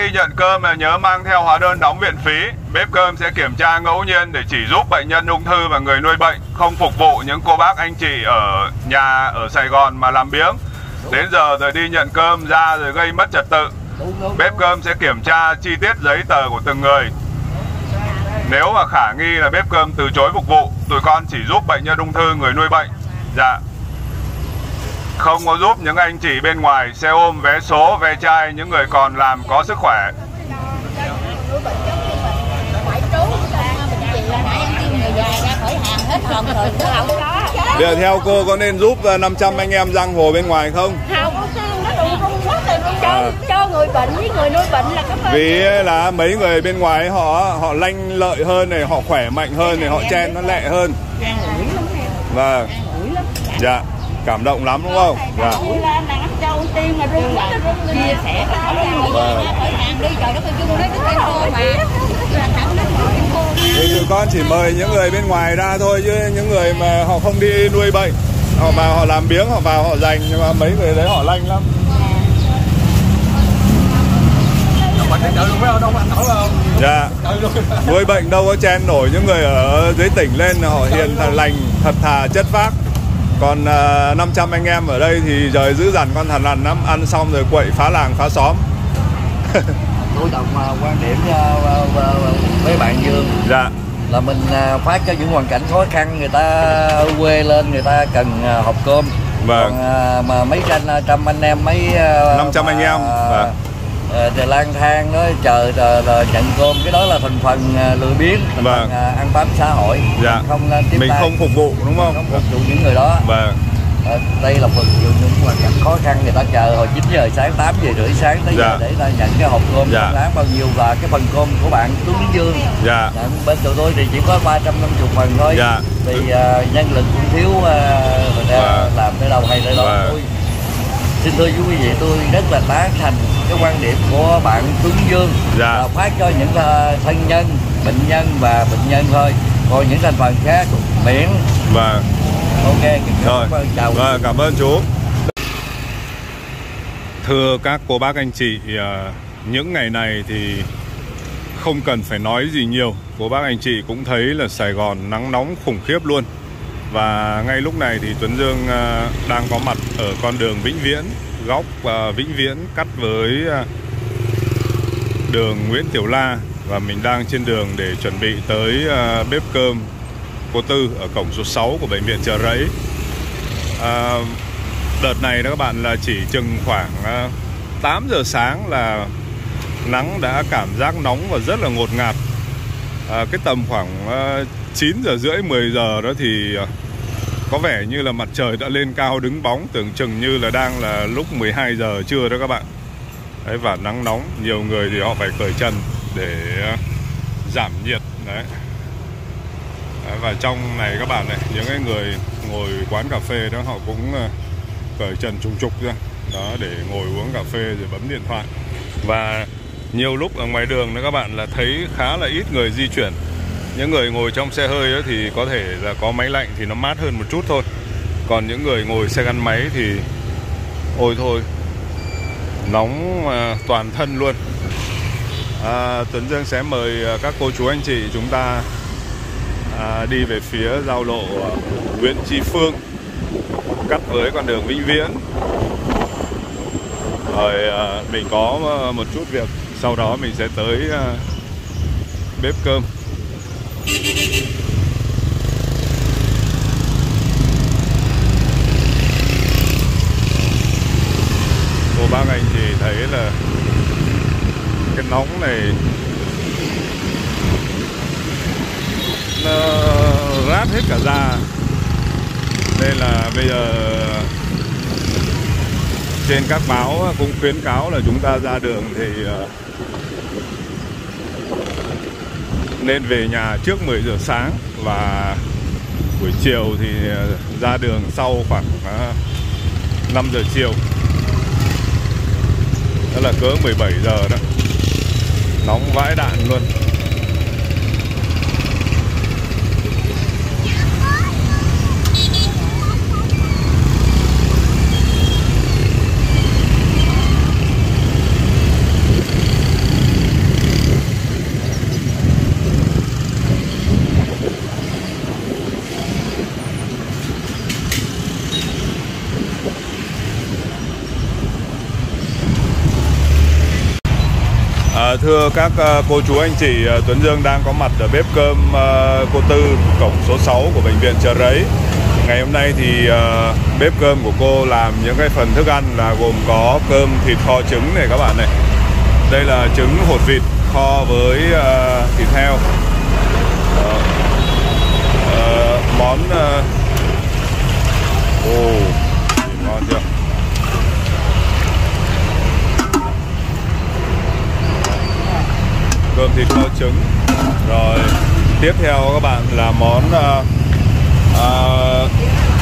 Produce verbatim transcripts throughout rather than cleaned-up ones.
đi nhận cơm là nhớ mang theo hóa đơn đóng viện phí. Bếp cơm sẽ kiểm tra ngẫu nhiên để chỉ giúp bệnh nhân ung thư và người nuôi bệnh, không phục vụ những cô bác anh chị ở nhà ở Sài Gòn mà làm biếng. Đến giờ rồi đi nhận cơm ra rồi gây mất trật tự. Bếp cơm sẽ kiểm tra chi tiết giấy tờ của từng người. Nếu mà khả nghi là bếp cơm từ chối phục vụ, tụi con chỉ giúp bệnh nhân ung thư, người nuôi bệnh. Dạ. Không có giúp những anh chị bên ngoài, xe ôm, vé số, ve chai, những người còn làm có sức khỏe. Bây giờ theo cô có nên giúp năm trăm anh em giang hồ bên ngoài không? Không, nó đụng rung quá thì cho, à. cho người bệnh với người nuôi bệnh là có. Vì là mấy người bên ngoài họ họ lanh lợi hơn này, họ khỏe mạnh hơn này, họ chen nó lẹ hơn. Vâng. Dạ. Cảm động lắm đúng không? Dạ. Thì tụi con chỉ mời những người bên ngoài ra thôi, chứ những người mà họ không đi nuôi bệnh, họ vào họ làm biếng, họ vào họ dành, nhưng mà mấy người đấy họ lanh lắm. Dạ. Nuôi bệnh đâu có chen nổi những người ở dưới tỉnh lên, họ hiền thà lành, thật thà, chất phác. Còn uh, năm trăm anh em ở đây thì trời dữ dằn con thằn lằn lắm, ăn xong rồi quậy phá làng phá xóm. Tôi đồng uh, quan điểm uh, uh, uh, với bạn Dương. Dạ. Là mình uh, phát cho những hoàn cảnh khó khăn, người ta quê lên, người ta cần uh, hộp cơm. Vâng. Còn uh, mà mấy trăm, trăm anh em mấy uh, năm trăm anh em. Vâng. Uh, lang thang đó chờ uh, uh, nhận cơm, cái đó là thành phần uh, lười biếng, thành vâng. phần uh, ăn bám xã hội. Dạ. Không uh, tiếp mình tay. Không phục vụ đúng không? Không phục vụ những người đó. Vâng. Uh, đây là phục vụ những hoàn cảnh khó khăn, người ta chờ hồi chín giờ sáng, tám giờ rưỡi sáng tới dạ. giờ để ta nhận cái hộp cơm dạ. láng bao nhiêu, và cái phần cơm của bạn Tuấn Dương. Dạ. Dạ. Bên tụi tôi thì chỉ có ba trăm năm mươi phần thôi. Dạ. Thì uh, nhân lực cũng thiếu, uh, người ta vâng. làm tới đâu hay tới đó. Vâng. Tôi xin thưa quý vị, tôi rất là tán thành cái quan điểm của bạn Tuấn Dương. Dạ. Là phát cho những uh, thân nhân, bệnh nhân và bệnh nhân thôi, còn những thành phần khác miễn. Vâng. Ok, rồi. Chào. Vâng, cảm ơn chú. Thưa các cô bác anh chị, những ngày này thì không cần phải nói gì nhiều, cô bác anh chị cũng thấy là Sài Gòn nắng nóng khủng khiếp luôn. Và ngay lúc này thì Tuấn Dương đang có mặt ở con đường Vĩnh Viễn, góc Vĩnh Viễn cắt với đường Nguyễn Tiểu La. Và mình đang trên đường để chuẩn bị tới bếp cơm cô Tư ở cổng số sáu của bệnh viện Chợ Rẫy. à, Đợt này đó các bạn là chỉ chừng khoảng tám giờ sáng là nắng đã cảm giác nóng và rất là ngột ngạt. à, Cái tầm khoảng chín giờ rưỡi mười giờ đó thì có vẻ như là mặt trời đã lên cao đứng bóng, tưởng chừng như là đang là lúc mười hai giờ trưa đó các bạn. Đấy, và nắng nóng, nhiều người thì họ phải cởi trần để giảm nhiệt. Đấy. Và trong này các bạn này, những cái người ngồi quán cà phê đó họ cũng cởi trần trùng trục ra đó để ngồi uống cà phê rồi bấm điện thoại. Và nhiều lúc ở ngoài đường đó các bạn là thấy khá là ít người di chuyển. Những người ngồi trong xe hơi đó thì có thể là có máy lạnh thì nó mát hơn một chút thôi. Còn những người ngồi xe gắn máy thì ôi thôi, nóng toàn thân luôn. à, Tuấn Dương sẽ mời các cô chú anh chị chúng ta À, đi về phía giao lộ uh, Nguyễn Tri Phương cắt với con đường Vĩnh Viễn. Rồi uh, mình có uh, một chút việc, sau đó mình sẽ tới uh, bếp cơm. Cô bác anh chị thấy là cái nóng này nó rát hết cả da, nên là bây giờ trên các báo cũng khuyến cáo là chúng ta ra đường thì nên về nhà trước mười giờ sáng, và buổi chiều thì ra đường sau khoảng năm giờ chiều, đó là cỡ mười bảy giờ đó. Nóng vãi đạn luôn. thưa các uh, cô chú anh chị, uh, Tuấn Dương đang có mặt ở bếp cơm uh, cô Tư, cổng số sáu của bệnh viện Chợ Rẫy. Ngày hôm nay thì uh, bếp cơm của cô làm những cái phần thức ăn là gồm có cơm thịt kho trứng này các bạn này. Đây là trứng hột vịt kho với uh, thịt heo. uh, uh, Món uh... oh, ngon chưa? Cơm thịt kho trứng. Rồi tiếp theo các bạn là món uh, uh,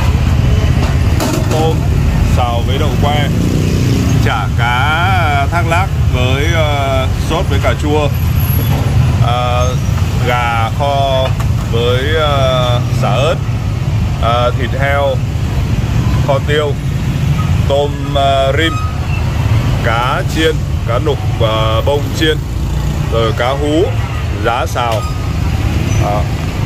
tôm xào với đậu que, chả cá thác lác với uh, sốt với cà chua, uh, gà kho với uh, xả ớt, uh, thịt heo kho tiêu, tôm uh, rim, cá chiên, cá nục uh, bông chiên, rồi cá hú giá xào, à.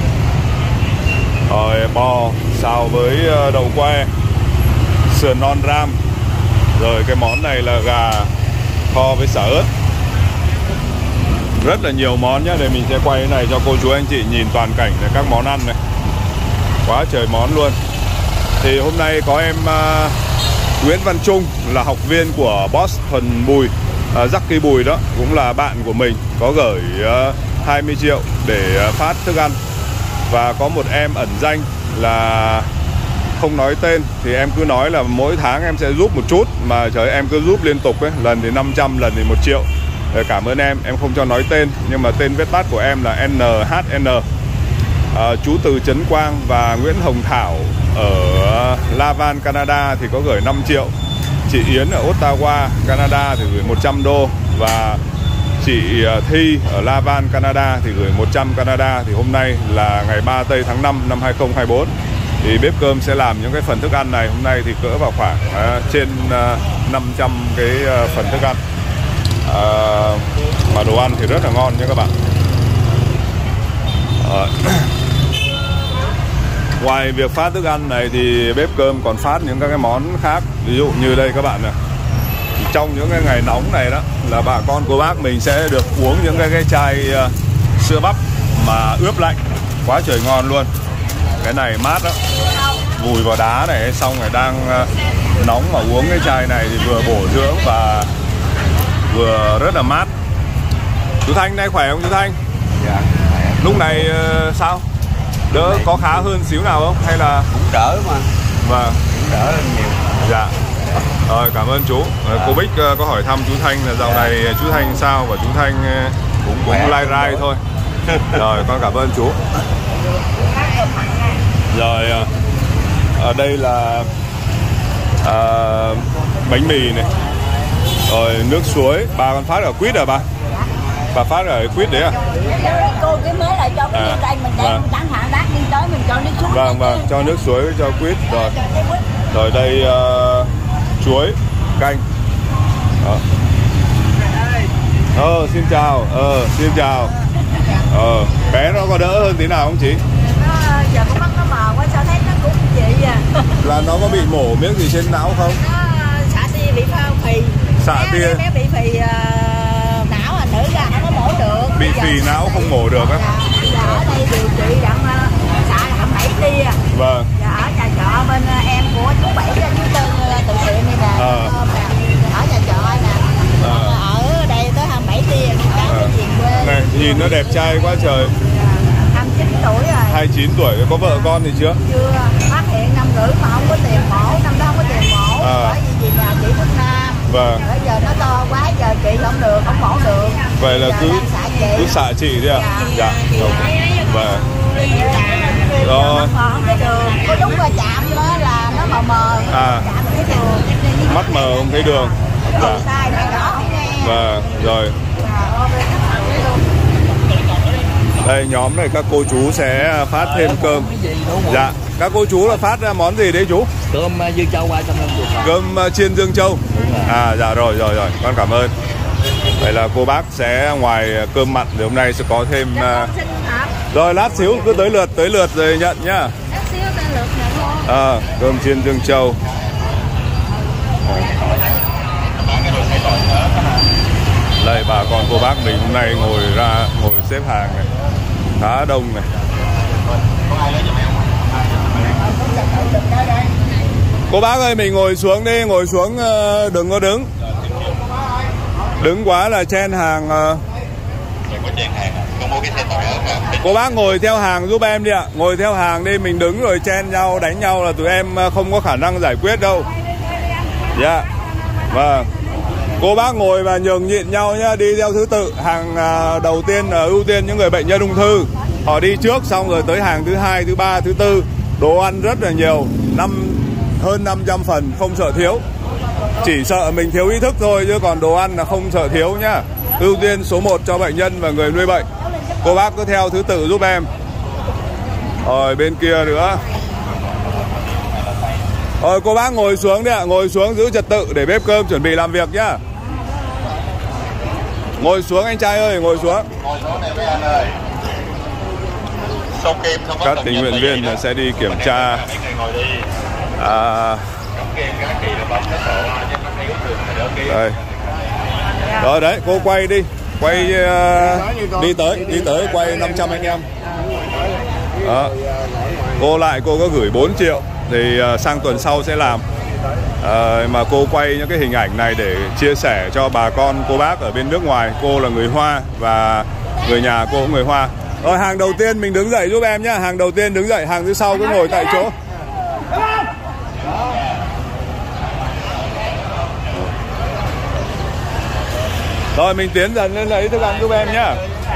Rồi bò xào với đậu que, sườn non ram. Rồi cái món này là gà kho với xả ớt. Rất là nhiều món nhé. Để mình sẽ quay cái này cho cô chú anh chị nhìn toàn cảnh này, các món ăn này. Quá trời món luôn. Thì hôm nay có em uh, Nguyễn Văn Trung là học viên của boss Thuần Bùi, uh, Jacky Bùi đó, cũng là bạn của mình, có gửi uh, hai mươi triệu để uh, phát thức ăn. Và có một em ẩn danh là không nói tên, thì em cứ nói là mỗi tháng em sẽ giúp một chút, mà trời em cứ giúp liên tục ấy, lần thì năm trăm, lần thì một triệu. Để cảm ơn em, em không cho nói tên, nhưng mà tên viết tắt của em là en hát en. À, chú từ Trấn Quang và Nguyễn Hồng Thảo ở Laval, Canada thì có gửi năm triệu. Chị Yến ở Ottawa, Canada thì gửi một trăm đô. Và chị Thi ở Laval, Canada thì gửi một trăm Canada. Thì hôm nay là ngày ba tây tháng năm năm hai không hai tư. Thì bếp cơm sẽ làm những cái phần thức ăn này. Hôm nay thì cỡ vào khoảng uh, trên uh, năm trăm cái uh, phần thức ăn. uh, Mà đồ ăn thì rất là ngon nha các bạn. uh, Ngoài việc phát thức ăn này thì bếp cơm còn phát những các cái món khác. Ví dụ như đây các bạn này, trong những cái ngày nóng này đó là bà con cô bác mình sẽ được uống những cái, cái chai uh, sữa bắp mà ướp lạnh. Quá trời ngon luôn. Cái này mát đó, vùi vào đá này, xong rồi đang uh, nóng mà uống cái chai này thì vừa bổ dưỡng và vừa rất là mát. Chú Thanh nay khỏe không chú Thanh? Dạ. Lúc này uh, sao? Đỡ có khá hơn xíu nào không? Hay là cũng đỡ mà. Vâng. Cũng đỡ hơn nhiều. Dạ. Rồi cảm ơn chú. Dạ. Cô Bích uh, có hỏi thăm chú Thanh là dạo dạ. này chú Thanh sao, và chú Thanh uh, cũng cũng lai rai thôi. Rồi con cảm ơn chú. Rồi uh, ở đây là uh, bánh mì này, rồi nước suối. Bà còn phát ở quýt à bà? Bà phát ở quýt đấy à? Cô cái mới là cho cái à, đây mình đem vâng. Bán hàng đắt đi tới mình cho nước suối. Vâng vâng, cho nước suối cho quýt rồi. Rồi đây uh, chuối canh. Đó. Ờ xin chào, ờ xin chào. Ờ bé nó có đỡ hơn tí nào không chị? Nó, giờ con mắt nó mờ quá sao thấy nó cũng chị à. Là nó có bị mổ miếng gì trên não không? Nó xạ tia bị phì. Xạ tia. Bé bị phì uh, não à, nữ ra nó mổ được. Bị phì não không mổ được á? Dạ, dạ ở đây điều trị đặng uh, xạ hầm bảy tia. Vâng. Dạ ở nhà trọ bên uh, em của chú Bảy chú Tư uh, từ thiện này nè. À. Ở nhà trọ nè. À. Ở đây tới hầm bảy tia cá à. Chuyện quê. Này nhìn nó đẹp trai quá trời. hai mươi chín tuổi rồi. hai mươi chín tuổi, có vợ con thì chưa? Chưa, phát hiện năm rưỡi mà không có tiền mổ, năm đó không có tiền mổ. À. Bởi vì về nhà chị thuốc nam. Vâng. Bây giờ nó to quá, giờ chị không được, không mổ được. Vậy là cứ cứ xạ chị đi à? Dạ. Dạ. Vâng. Rồi. Không thấy đường, có đúng qua chạm đó là nó mờ mờ. À. Chạm thấy đường. Mắt mờ không thấy đường. Dạ. Sai nó rõ không nghe. Vâng, rồi. Đây nhóm này các cô chú sẽ phát thêm cơm. Dạ, các cô chú là phát ra món gì đấy chú? Cơm Dương Châu qua trong năm. Cơm chiên Dương Châu. À dạ rồi rồi rồi, con cảm ơn. Vậy là cô bác sẽ ngoài cơm mặn thì hôm nay sẽ có thêm uh... rồi lát xíu cứ tới lượt tới lượt rồi nhận nhá. À, cơm chiên Dương Châu. Đây bà con cô bác mình hôm nay ngồi ra ngồi xếp hàng này, khá đông này. Cô bác ơi, mình ngồi xuống đi, ngồi xuống, đừng có đứng. Đứng quá là chen hàng. Cô bác ngồi theo hàng giúp em đi ạ. Ngồi theo hàng đi, mình đứng rồi chen nhau, đánh nhau là tụi em không có khả năng giải quyết đâu. Dạ yeah. Vâng. Cô bác ngồi và nhường nhịn nhau nhá, đi theo thứ tự. Hàng đầu tiên là ưu tiên những người bệnh nhân ung thư. Họ đi trước, xong rồi tới hàng thứ hai, thứ ba, thứ tư. Đồ ăn rất là nhiều, năm hơn năm trăm phần, không sợ thiếu. Chỉ sợ mình thiếu ý thức thôi, chứ còn đồ ăn là không sợ thiếu nhá. Ưu tiên số một cho bệnh nhân và người nuôi bệnh. Cô bác cứ theo thứ tự giúp em. Rồi bên kia nữa. Rồi cô bác ngồi xuống đi ạ, ngồi xuống giữ trật tự để bếp cơm chuẩn bị làm việc nhá. Ngồi xuống anh trai ơi, ngồi xuống. Ngồi xuống này mấy anh ơi. Các tình nguyện viên sẽ đi kiểm tra. À, đây. Rồi đấy, cô quay đi. Quay uh, đi tới, đi tới quay năm trăm anh em. Đó. Cô lại cô có gửi bốn triệu thì uh, sang tuần sau sẽ làm. Uh, mà cô quay những cái hình ảnh này để chia sẻ cho bà con cô bác ở bên nước ngoài. Cô là người Hoa và người nhà cô cũng người Hoa. Rồi hàng đầu tiên mình đứng dậy giúp em nhá. Hàng đầu tiên đứng dậy, hàng thứ sau cứ ngồi tại chỗ. Rồi mình tiến dần lên lấy thức ăn giúp em nhá.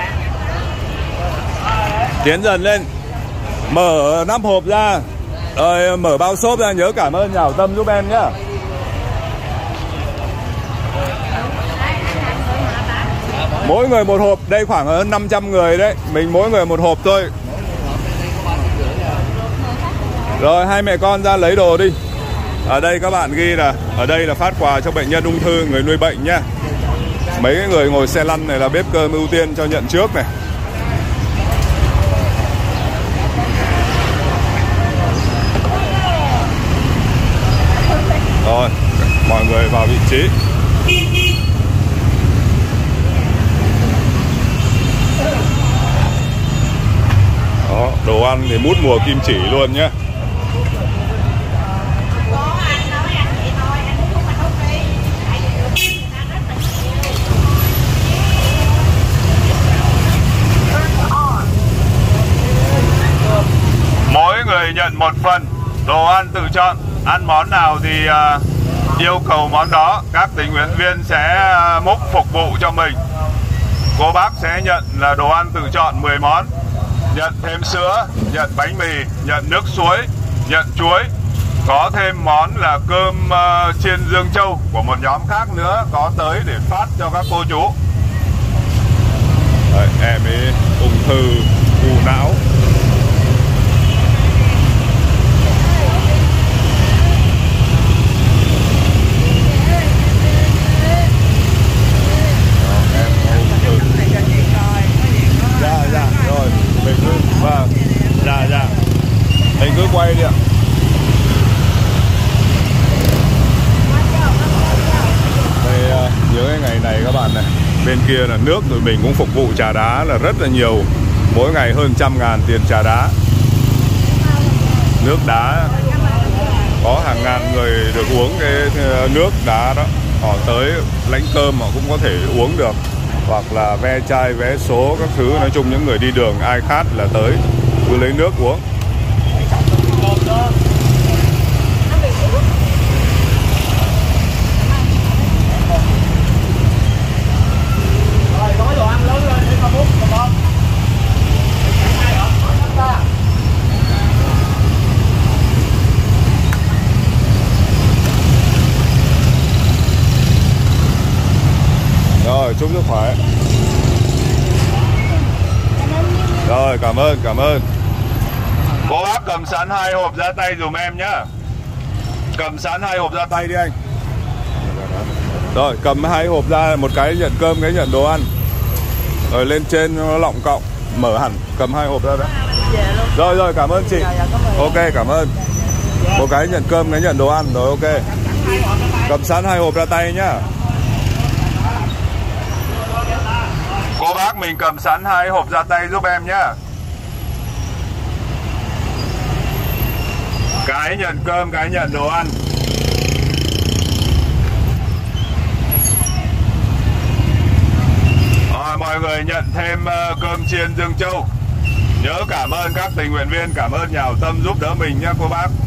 Tiến dần lên. Mở nắp hộp ra. Rồi mở bao xốp ra, nhớ cảm ơn nhà hảo tâm giúp em nhá. Mỗi người một hộp, đây khoảng hơn năm trăm người đấy. Mình mỗi người một hộp thôi. Rồi hai mẹ con ra lấy đồ đi. Ở đây các bạn ghi là ở đây là phát quà cho bệnh nhân ung thư, người nuôi bệnh nhá. Mấy cái người ngồi xe lăn này là bếp cơm ưu tiên cho nhận trước này. Rồi, mọi người vào vị trí. Đó, đồ ăn thì mút mùa kim chỉ luôn nhé. Mỗi người nhận một phần đồ ăn tự chọn. Ăn món nào thì uh, yêu cầu món đó. Các tình nguyện viên sẽ uh, múc phục vụ cho mình. Cô bác sẽ nhận là đồ ăn tự chọn mười món. Nhận thêm sữa, nhận bánh mì, nhận nước suối, nhận chuối. Có thêm món là cơm uh, chiên Dương Châu của một nhóm khác nữa có tới để phát cho các cô chú. Đấy, em ấy ung thư u não. Dạ dạ rồi mình cứ vâng dạ dạ mình cứ quay đi ạ. Đây uh, những cái ngày này các bạn này, bên kia là nước rồi mình cũng phục vụ trà đá là rất là nhiều, mỗi ngày hơn trăm ngàn tiền trà đá. Nước đá có hàng ngàn người được uống cái nước đá đó, họ tới lãnh cơm họ cũng có thể uống được, hoặc là ve chai vé số các thứ. Nói chung những người đi đường ai khát là tới cứ lấy nước uống. Rồi, chúc sức khỏe. Rồi, cảm ơn, cảm ơn. Cô bác cầm sẵn hai hộp ra tay dùm em nhá. Cầm sẵn hai hộp ra tay đi anh. Rồi, cầm hai hộp ra, một cái nhận cơm, cái nhận đồ ăn. Rồi lên trên nó lọng cọng, mở hẳn, cầm hai hộp ra đó. Rồi, rồi, cảm ơn chị. Ok, cảm ơn. Một cái nhận cơm, cái nhận đồ ăn, rồi ok. Cầm sẵn hai hộp ra tay nhá. bác mình cầm sẵn hai hộp ra tay giúp em nhá. Cái nhận cơm, cái nhận đồ ăn. Rồi, mọi người nhận thêm uh, cơm chiên Dương Châu. Nhớ cảm ơn các tình nguyện viên, cảm ơn nhà hảo tâm giúp đỡ mình nhé cô bác.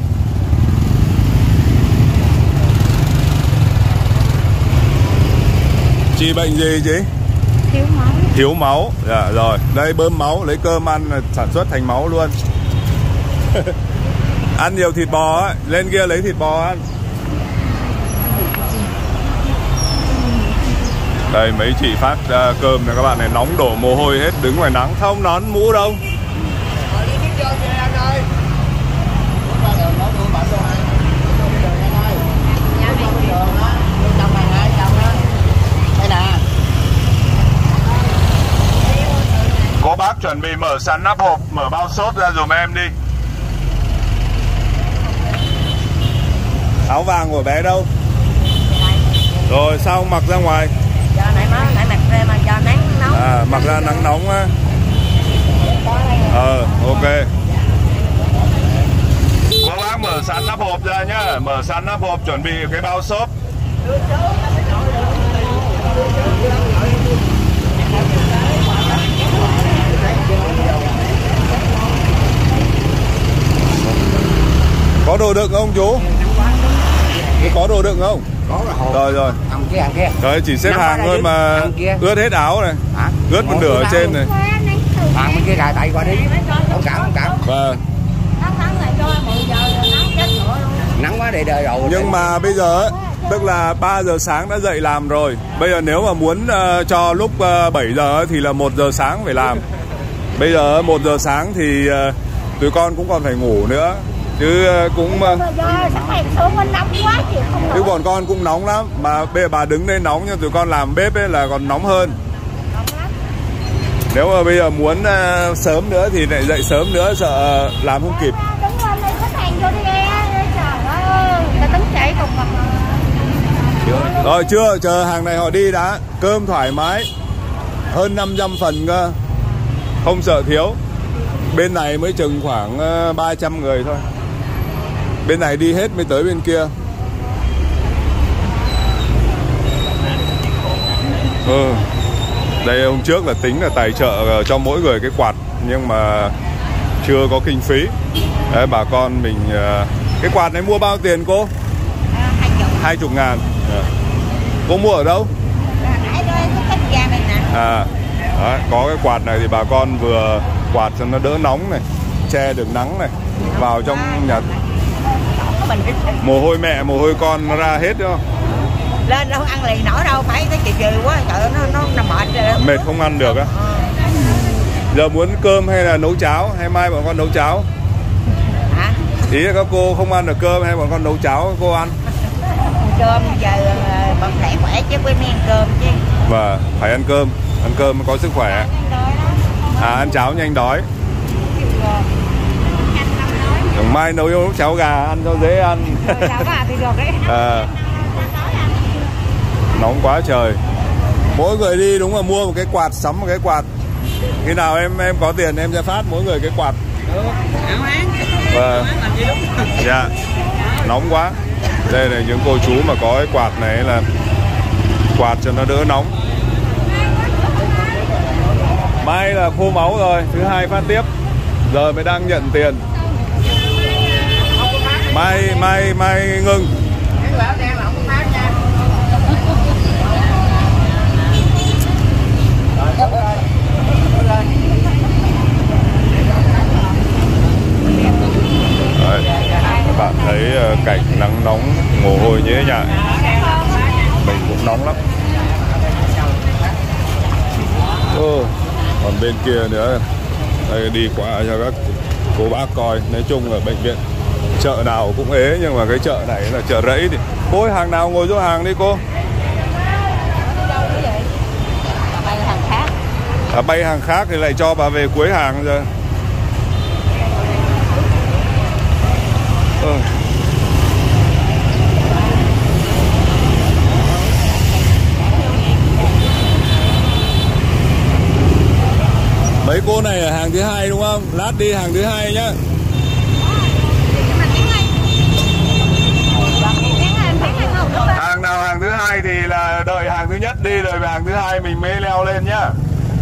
Chị bệnh gì chị? Thiếu máu. Thiếu máu. Dạ rồi, đây bơm máu, lấy cơm ăn sản xuất thành máu luôn. Ăn nhiều thịt bò ấy, lên kia lấy thịt bò ăn. Đây mấy chị phát uh, cơm này các bạn này, nóng đổ mồ hôi hết, đứng ngoài nắng, không nón mũ đâu. Cô bác chuẩn bị mở sẵn nắp hộp, mở bao sốt ra dùm em đi. Áo vàng của bé đâu? Rồi sao không mặc ra ngoài? Giờ nãy má nãy mặc ra mà giờ nắng nóng. À, mặc ra nắng nóng á. Ờ, ok. Cô bác mở sẵn nắp hộp ra nhá, mở sẵn nắp hộp chuẩn bị cái bao xốp. Có đồ đựng không chú? Có đồ đựng không? Có rồi rồi. Hàng kia, hàng kia. Đấy, chỉ xếp hàng thôi mà ướt hết áo này. Hả? Ướt một nửa ở trên này. Hàng bên kia gài tay qua đi. Không cảm, không cảm. Vâng. Nắng quá để đời rồi. Nhưng mà bây giờ ấy, tức là ba giờ sáng đã dậy làm rồi. Bây giờ nếu mà muốn uh, cho lúc uh, bảy giờ ấy, thì là một giờ sáng phải làm. Bây giờ một giờ sáng thì uh, tụi con cũng còn phải ngủ nữa. Chứ uh, cũng uh, chứ bọn con cũng nóng lắm. Mà bây giờ bà đứng đây nóng nhưng tụi con làm bếp ấy là còn nóng hơn. Nếu mà bây giờ muốn uh, sớm nữa thì lại dậy sớm nữa, sợ uh, làm không kịp. Rồi chưa, chờ hàng này họ đi đã. Cơm thoải mái, hơn năm trăm phần cơ, không sợ thiếu. Bên này mới chừng khoảng uh, ba trăm người thôi. Bên này đi hết mới tới bên kia. Ừ. Đây hôm trước là tính là tài trợ cho mỗi người cái quạt, nhưng mà chưa có kinh phí. Đấy, bà con mình uh, cái quạt này mua bao tiền cô? Hai chục ngàn. À. Cô mua ở đâu? À, đấy, có cái quạt này thì bà con vừa quạt cho nó đỡ nóng này, che được nắng này, vào trong nhà. Mồ hôi mẹ, mồ hôi con nó ra hết đúng không? Lên đâu ăn lì nổi đâu, phải cái chiều chiều quá, sợ nó nó, nó mệt rồi. Mệt không ăn được á. Giờ muốn cơm hay là nấu cháo, hay mai bọn con nấu cháo? Hả? Ý là các cô không ăn được cơm hay bọn con nấu cháo cô ăn? Cơm giờ bọn khỏe khỏe chứ quên ăn cơm chứ. Và phải ăn cơm, ăn cơm mới có sức khỏe. À, ăn cháo nhanh đói. Còn mai nấu nấu cháo gà ăn cho dễ ăn. À, nóng quá trời. Mỗi người đi đúng là mua một cái quạt, sắm một cái quạt. Khi nào em em có tiền em sẽ phát mỗi người cái quạt. Và dạ, nóng quá. Đây là những cô chú mà có cái quạt này là quạt cho nó đỡ nóng. Mai là khô máu rồi, thứ hai phát tiếp. Giờ mới đang nhận tiền. Mai mai mai ngưng. Đấy, các bạn thấy cảnh nắng nóng, mồ hôi nhễ nhại. Mình cũng nóng lắm. Ừ, còn bên kia nữa. Đây, đi qua cho các cô bác coi. Nói chung là bệnh viện chợ nào cũng ế, nhưng mà cái chợ này là chợ rẫy thì cô ơi, hàng nào ngồi chỗ hàng đi cô. À, bay hàng khác thì lại cho bà về cuối hàng rồi. Ừ. chỗ này là hàng thứ hai đúng không? Lát đi hàng thứ hai nhá. Hàng nào hàng thứ hai thì là đợi hàng thứ nhất đi rồi hàng thứ hai mình mới leo lên nhá.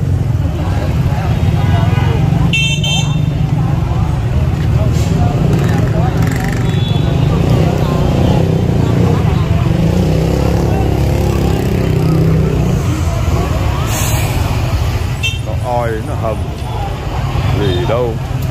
Nó oi nó hầm gì đâu.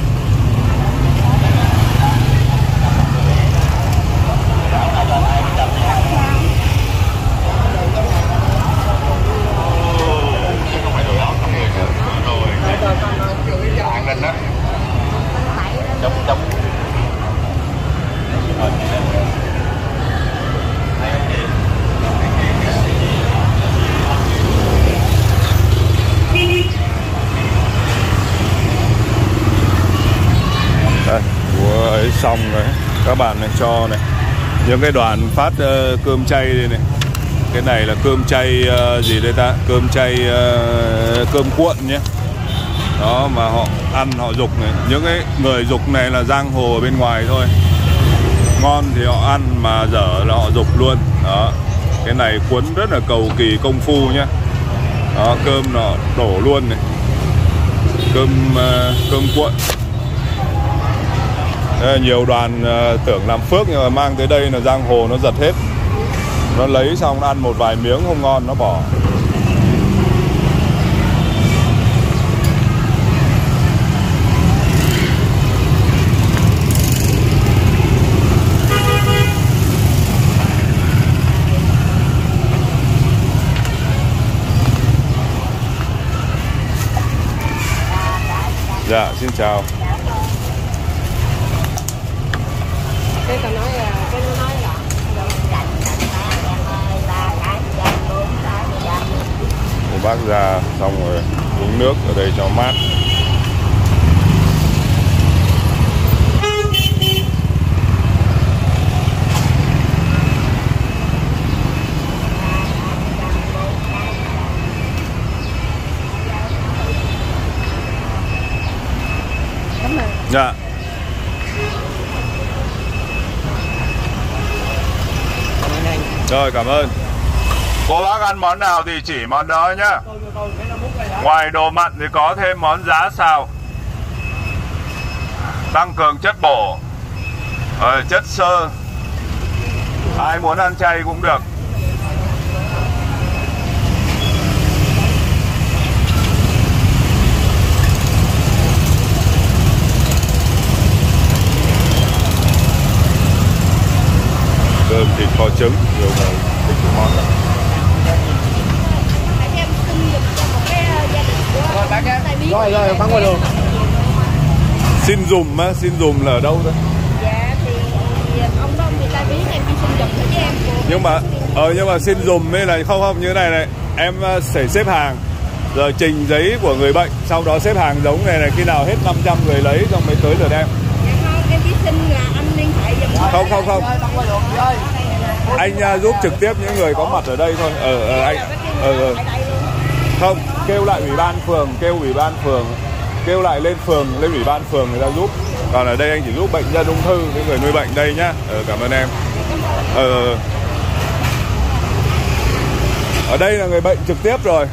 Đây, của ấy xong rồi các bạn này cho này những cái đoàn phát uh, cơm chay đây này. Cái này là cơm chay uh, gì đây ta, cơm chay uh, cơm cuộn nhé. Đó mà họ ăn họ dục này, những cái người dục này là giang hồ ở bên ngoài thôi. Ngon thì họ ăn mà dở là họ dục luôn. Đó, cái này cuốn rất là cầu kỳ công phu nhé. Đó, cơm nó đổ luôn này, cơm uh, cơm cuộn. Đây, nhiều đoàn uh, tưởng làm phước nhưng mà mang tới đây là giang hồ nó giật hết. Nó lấy xong nó ăn một vài miếng không ngon nó bỏ. Dạ, xin chào. Cái con nói là cái nó nói là một bác ra xong rồi uống nước ở đây cho mát. Dạ. Rồi, cảm ơn. Cô bác ăn món nào thì chỉ món đó nhá. Ngoài đồ mặn thì có thêm món giá xào, tăng cường chất bổ, rồi chất xơ. Ai muốn ăn chay cũng được. Cơm thịt kho trứng, nhiều người thích cái món này. Rồi rồi, bác ngồi luôn. Xin dùm á, xin dùm là ở đâu thôi? Dạ thì ông đó người ta biết em đi xin dùm cho em. Nhưng mà ờ nhưng mà xin dùm ấy là không không như thế này này, em sẽ xếp hàng rồi trình giấy của người bệnh, sau đó xếp hàng giống này này, khi nào hết năm trăm người lấy xong mới tới lượt em. Dạ không, em đi xin là anh liên hệ giùm. Không không không. Anh uh, giúp trực tiếp những người có mặt ở đây thôi. Ờ ờ anh ờ ờ. Không, kêu lại ủy ban phường, kêu ủy ban phường, kêu lại lên phường, lên ủy ban phường người ta giúp. Còn ở đây anh chỉ giúp bệnh nhân ung thư với người nuôi bệnh đây nhá. Ờ cảm ơn em. Ờ ở đây là người bệnh trực tiếp rồi.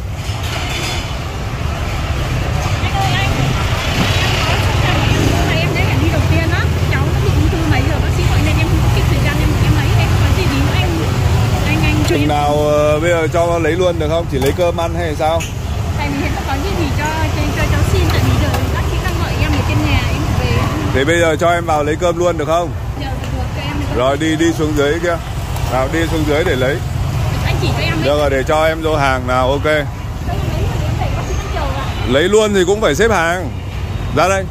Chừng nào uh, bây giờ cho lấy luôn được không? Chỉ lấy cơm ăn hay sao? Tại vì hiện tại có cái gì cho cho cháu xin, tại vì giờ bác sĩ đang gọi em ở trên nhà em về. Thì bây giờ cho em vào lấy cơm luôn được không? Dạ được, cho em. Rồi đi đi xuống dưới kia. Nào đi xuống dưới để lấy. Anh chỉ cho em. Được rồi, để cho em vô hàng nào, ok. Lấy luôn thì cũng phải xếp hàng. Ra đây.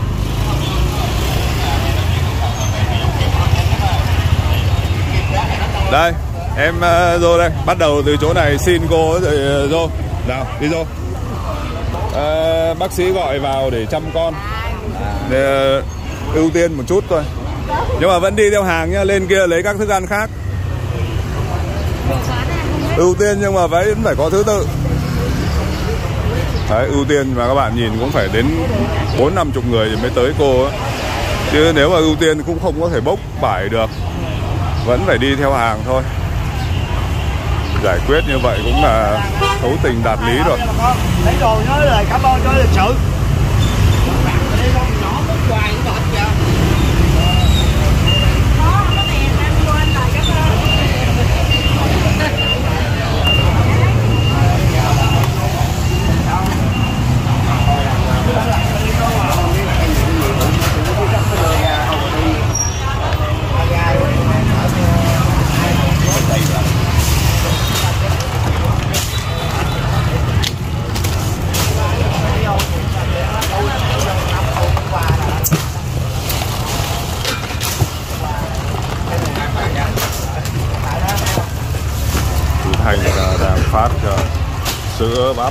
Đây, em uh, vô đây, bắt đầu từ chỗ này xin cô rồi uh, vô. Nào, đi vô. Uh, bác sĩ gọi vào để chăm con. Để, uh, ưu tiên một chút thôi. Nhưng mà vẫn đi theo hàng nhá, lên kia lấy các thức ăn khác. Ưu tiên nhưng mà vẫn phải có thứ tự. Đấy, ưu tiên mà các bạn nhìn cũng phải đến bốn năm chục người thì mới tới cô ấy. Chứ nếu mà ưu tiên cũng không có thể bốc vải được, vẫn phải đi theo hàng thôi. Giải quyết như vậy cũng là thấu tình đạt lý rồi. Lấy đồ nói lời cảm ơn cho lịch sự. Thành đang phát cho sữa bắp.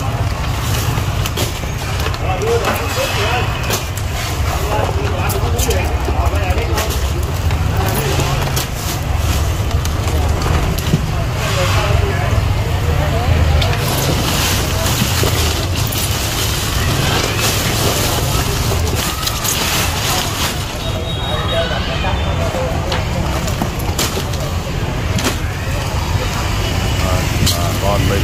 Con mình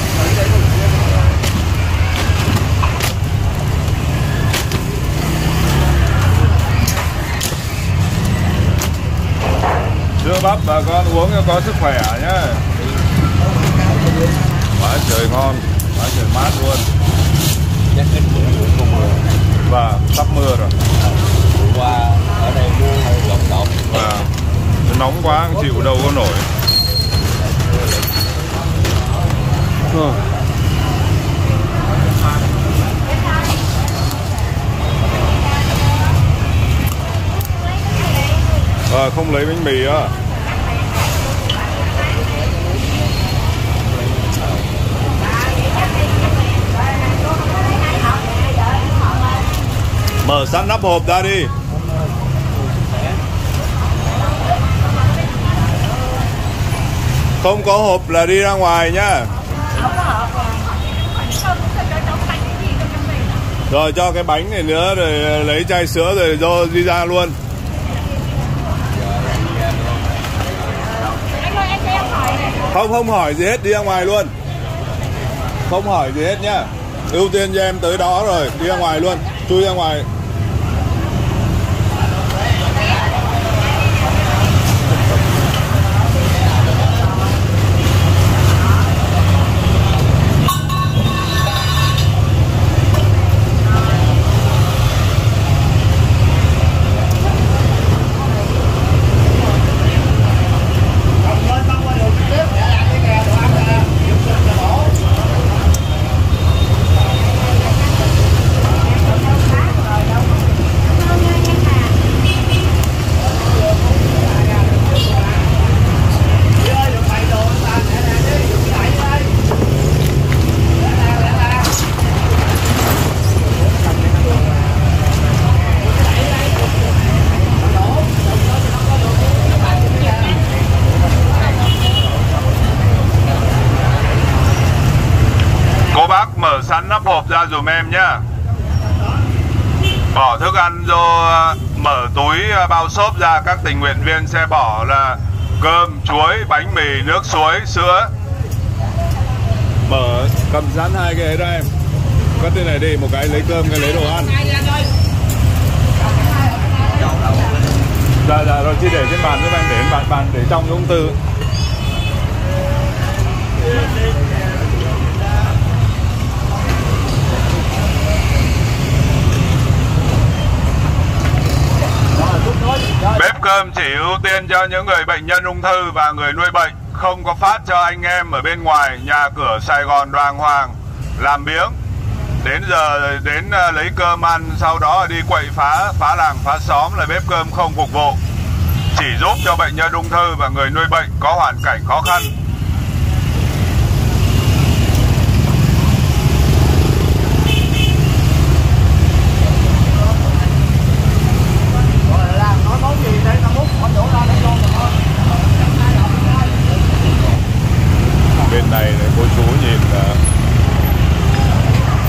sữa bắp bà con uống cho có sức khỏe nhá. Quá trời ngon, quá trời mát luôn. Và sắp mưa rồi. Qua ở đây mua lộn lộn. Và nóng quá chịu đâu có nổi. Ừ. À, không lấy bánh mì á. Mở sẵn nắp hộp ra đi. Không có hộp là đi ra ngoài nhá. Rồi cho cái bánh này nữa, rồi lấy chai sữa rồi cho đi ra luôn. Không không hỏi gì hết, đi ra ngoài luôn. Không hỏi gì hết nhá. Ưu tiên cho em tới đó rồi, đi ra ngoài luôn, chui ra ngoài. Mở sẵn nắp hộp ra dùm em nhá. Bỏ thức ăn vô, mở túi bao xốp ra, các tình nguyện viên sẽ bỏ là cơm, chuối, bánh mì, nước suối, sữa. Mở, cầm sẵn hai cái ấy ra em. Cất cái này đi, một cái lấy cơm, cái lấy đồ ăn. Dạ dạ rồi, chị để trên bàn với em, để trên bàn, bàn để trong cái ung thư. Bếp cơm chỉ ưu tiên cho những người bệnh nhân ung thư và người nuôi bệnh, không có phát cho anh em ở bên ngoài, nhà cửa Sài Gòn đoàng hoàng, làm biếng. Đến giờ đến lấy cơm ăn, sau đó đi quậy phá, phá làng phá xóm là bếp cơm không phục vụ. Chỉ giúp cho bệnh nhân ung thư và người nuôi bệnh có hoàn cảnh khó khăn. Bên này này cô chú nhìn là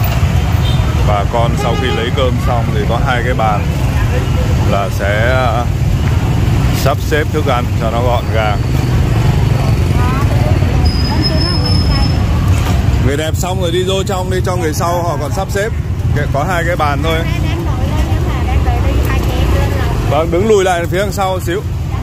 con sau khi lấy cơm xong thì có hai cái bàn là sẽ sắp xếp thức ăn cho nó gọn gàng. Người đẹp xong rồi đi vô trong đi, cho người sau họ còn sắp xếp. Có hai cái bàn thôi. Vâng, đứng lùi lại phía đằng sau xíu.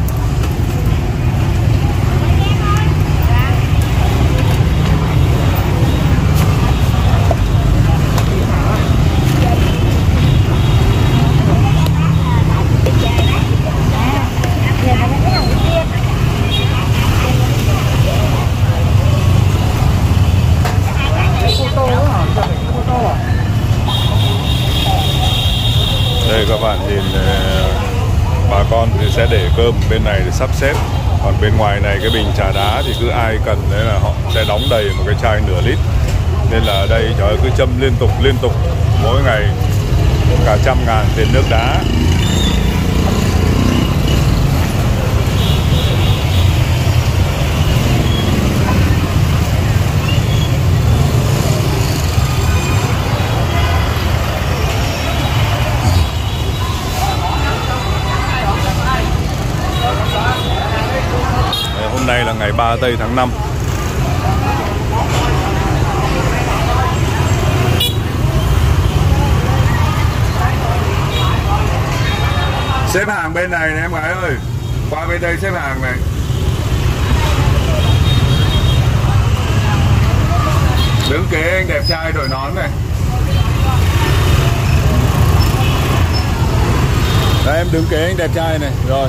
Đây các bạn nhìn, bà con thì sẽ để cơm bên này để sắp xếp, còn bên ngoài này cái bình trà đá thì cứ ai cần đấy là họ sẽ đóng đầy một cái chai nửa lít, nên là ở đây trời ơi, cứ châm liên tục liên tục mỗi ngày cả trăm ngàn tiền nước đá. Hôm nay là ngày ba tây tháng năm. Xếp hàng bên này này em gái ơi. Qua bên đây xếp hàng này. Đứng kế anh đẹp trai đội nón này. Đây em đứng kế anh đẹp trai này. Rồi.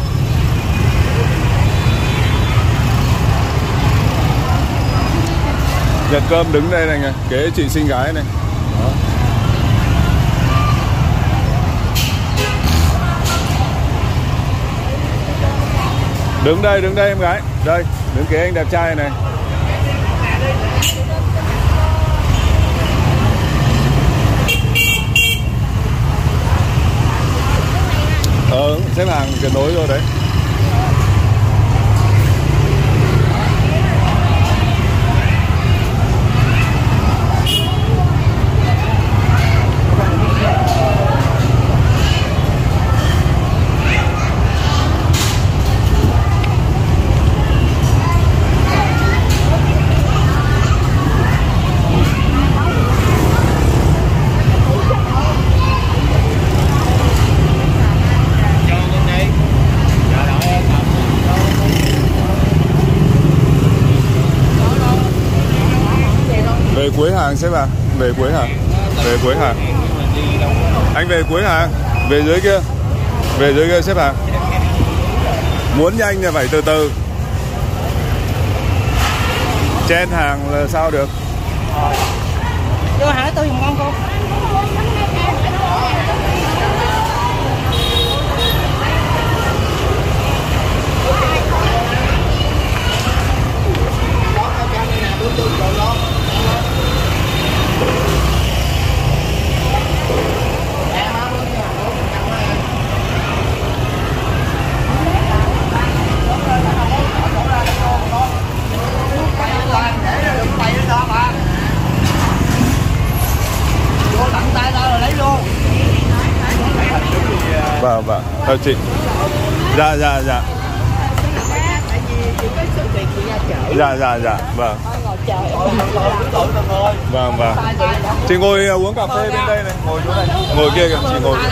Nhật cơm đứng đây này, kế chị xinh gái này. Đó. Đứng đây, đứng đây em gái. Đây, đứng kế anh đẹp trai này. Ờ, xếp hàng kết nối rồi đấy. Về cuối hàng xếp hàng, về cuối hàng, về cuối hàng. Anh về cuối hàng, về dưới kia, về dưới kia xếp hàng. Muốn nhanh thì phải từ từ. Chen hàng là sao được. Vô hả, tôi dùng ngon cô. Vâng, vâng, thôi chị. Dạ, dạ, dạ. Dạ, dạ, dạ, vâng. Vâng, vâng. Chị ngồi uống cà phê bên đây này, ngồi chỗ này. Ngồi kia kìa, chị ngồi.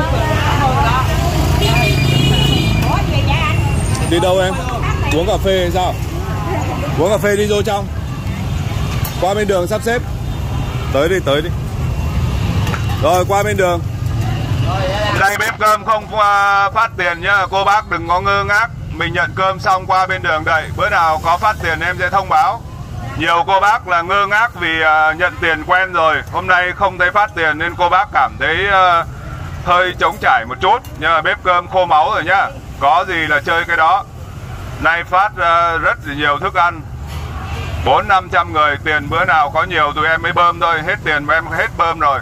Đi đâu em? Uống cà phê hay sao? Uống cà phê đi vô trong. Qua bên đường sắp xếp. Tới đi, tới đi. Rồi, qua bên đường. Đây bếp cơm không phát tiền nhá, cô bác đừng có ngơ ngác. Mình nhận cơm xong qua bên đường đợi, bữa nào có phát tiền em sẽ thông báo. Nhiều cô bác là ngơ ngác vì uh, nhận tiền quen rồi, hôm nay không thấy phát tiền nên cô bác cảm thấy uh, hơi trống trải một chút. Nhưng mà bếp cơm khô máu rồi nhá, có gì là chơi cái đó. Nay phát uh, rất là nhiều thức ăn, bốn năm trăm người, tiền bữa nào có nhiều tụi em mới bơm thôi, hết tiền em hết bơm rồi.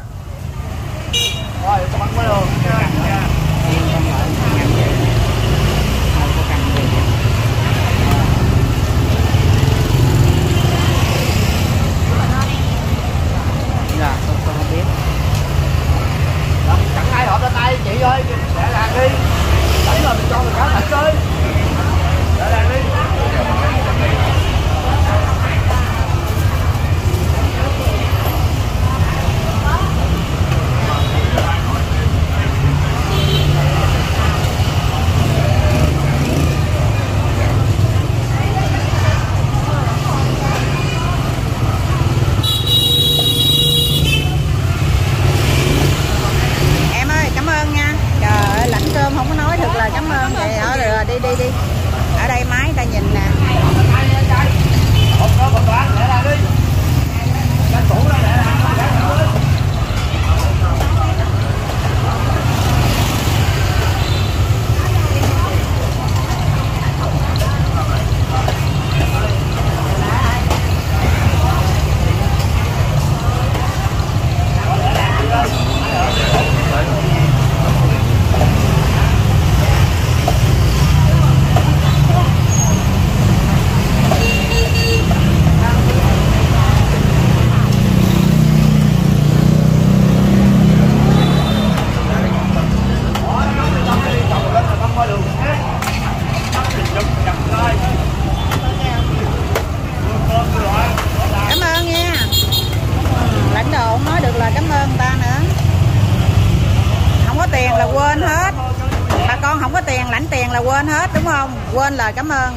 Quên lời cảm ơn.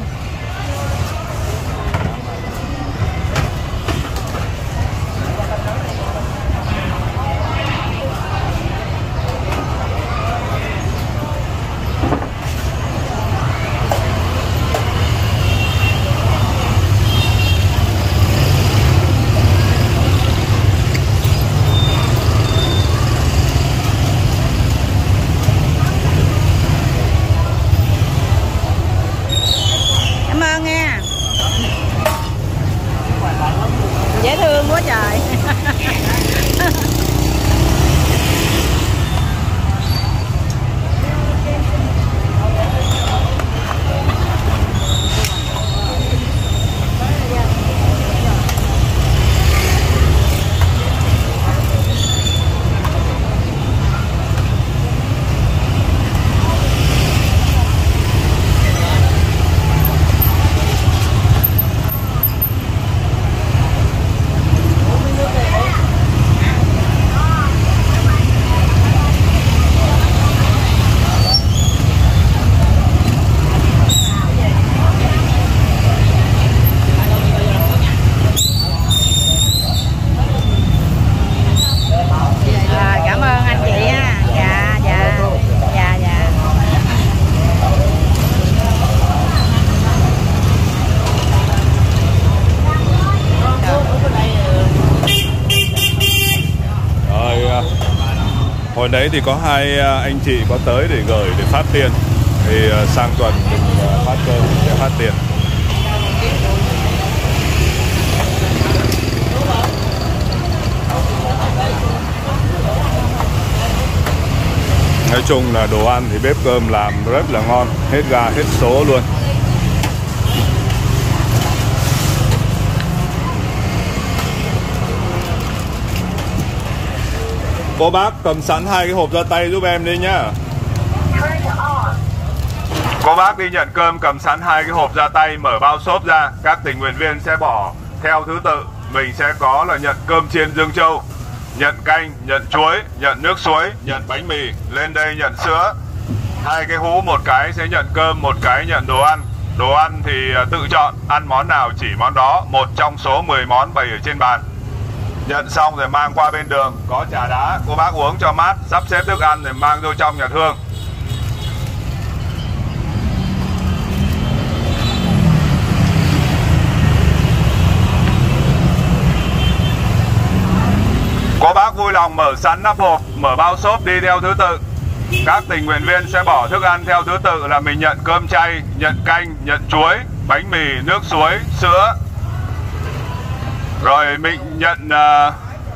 Dễ thương quá trời. Hồi đấy thì có hai anh chị có tới để gửi để phát tiền, thì sang tuần mình phát cơm sẽ phát tiền. Nói chung là đồ ăn thì bếp cơm làm rất là ngon, hết ga hết số luôn. Cô bác cầm sẵn hai cái hộp ra tay giúp em đi nhá. Cô bác đi nhận cơm cầm sẵn hai cái hộp ra tay, mở bao xốp ra. Các tình nguyện viên sẽ bỏ theo thứ tự. Mình sẽ có là nhận cơm chiên Dương Châu, nhận canh, nhận chuối, nhận nước suối, nhận bánh mì. Lên đây nhận sữa. Hai cái hũ, một cái sẽ nhận cơm, một cái nhận đồ ăn. Đồ ăn thì tự chọn, ăn món nào chỉ món đó. Một trong số mười món bày ở trên bàn. Nhận xong rồi mang qua bên đường, có trà đá, cô bác uống cho mát, sắp xếp thức ăn rồi mang vô trong nhà thương. Cô bác vui lòng mở sẵn nắp hộp, mở bao xốp đi theo thứ tự. Các tình nguyện viên sẽ bỏ thức ăn theo thứ tự là mình nhận cơm chay, nhận canh, nhận chuối, bánh mì, nước suối, sữa. Rồi mình nhận uh,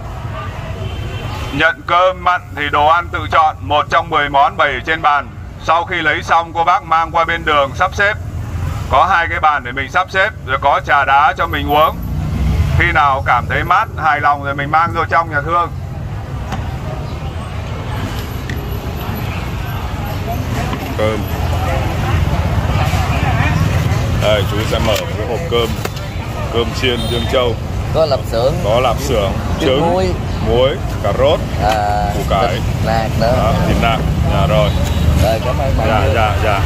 nhận cơm mặn thì đồ ăn tự chọn, một trong mười món bày trên bàn. Sau khi lấy xong cô bác mang qua bên đường sắp xếp. Có hai cái bàn để mình sắp xếp, rồi có trà đá cho mình uống. Khi nào cảm thấy mát, hài lòng rồi mình mang vô trong nhà thương. Cơm. Đây chú sẽ mở một cái hộp cơm, cơm chiên Dương Châu. Có lạp xưởng, có lạp xưởng, trứng, muối, muối, cà rốt, à, củ cải, lạc nữa, đó, thịt nạc. Dạ rồi. Rồi cảm ơn bạn. Dạ dạ dạ.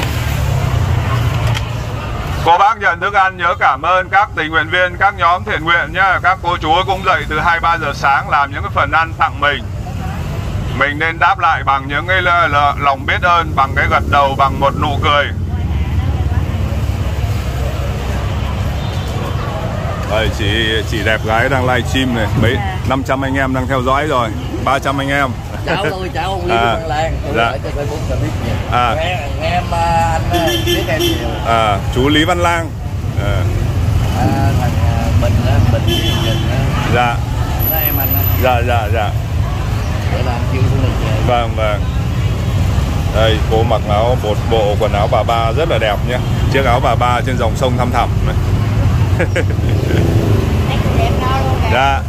Cô bác nhận thức ăn nhớ cảm ơn các tình nguyện viên, các nhóm thiện nguyện nhá. Các cô chú cũng dậy từ hai ba giờ sáng làm những cái phần ăn tặng mình. Mình nên đáp lại bằng những cái lòng biết ơn, bằng cái gật đầu, bằng một nụ cười. Đây, chị chị đẹp gái đang live stream này, mấy năm trăm anh em đang theo dõi rồi, ba trăm anh em. Cháu tôi, cháu ông Lý à, Văn Lan, tôi dạ. ở trên Facebook cho biết nhiều. À. Nghe, nghe em, anh biết em nhiều. À, chú Lý Văn Lan. À. À, thằng Bình á, Bình với Bình á. Dạ. Đó em anh á. Dạ, dạ, dạ. Để làm chuyên du lịch về. Vâng, vâng. Đây, cô mặc áo, một bộ quần áo bà ba rất là đẹp nhé. Chiếc áo bà ba trên dòng sông thăm thẳm này. Dạ.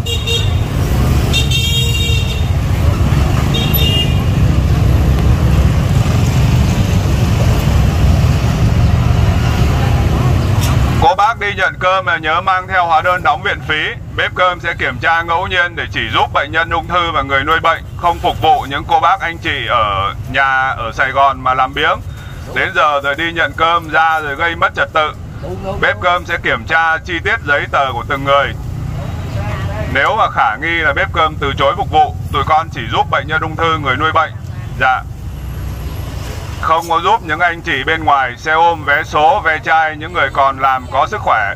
Cô bác đi nhận cơm là nhớ mang theo hóa đơn đóng viện phí. Bếp cơm sẽ kiểm tra ngẫu nhiên để chỉ giúp bệnh nhân ung thư và người nuôi bệnh, không phục vụ những cô bác anh chị ở nhà ở Sài Gòn mà làm biếng. Đến giờ rồi đi nhận cơm ra rồi gây mất trật tự. Bếp cơm sẽ kiểm tra chi tiết giấy tờ của từng người. Nếu mà khả nghi là bếp cơm từ chối phục vụ, tụi con chỉ giúp bệnh nhân ung thư, người nuôi bệnh. Dạ. Không có giúp những anh chị bên ngoài, xe ôm, vé số, ve chai, những người còn làm có sức khỏe.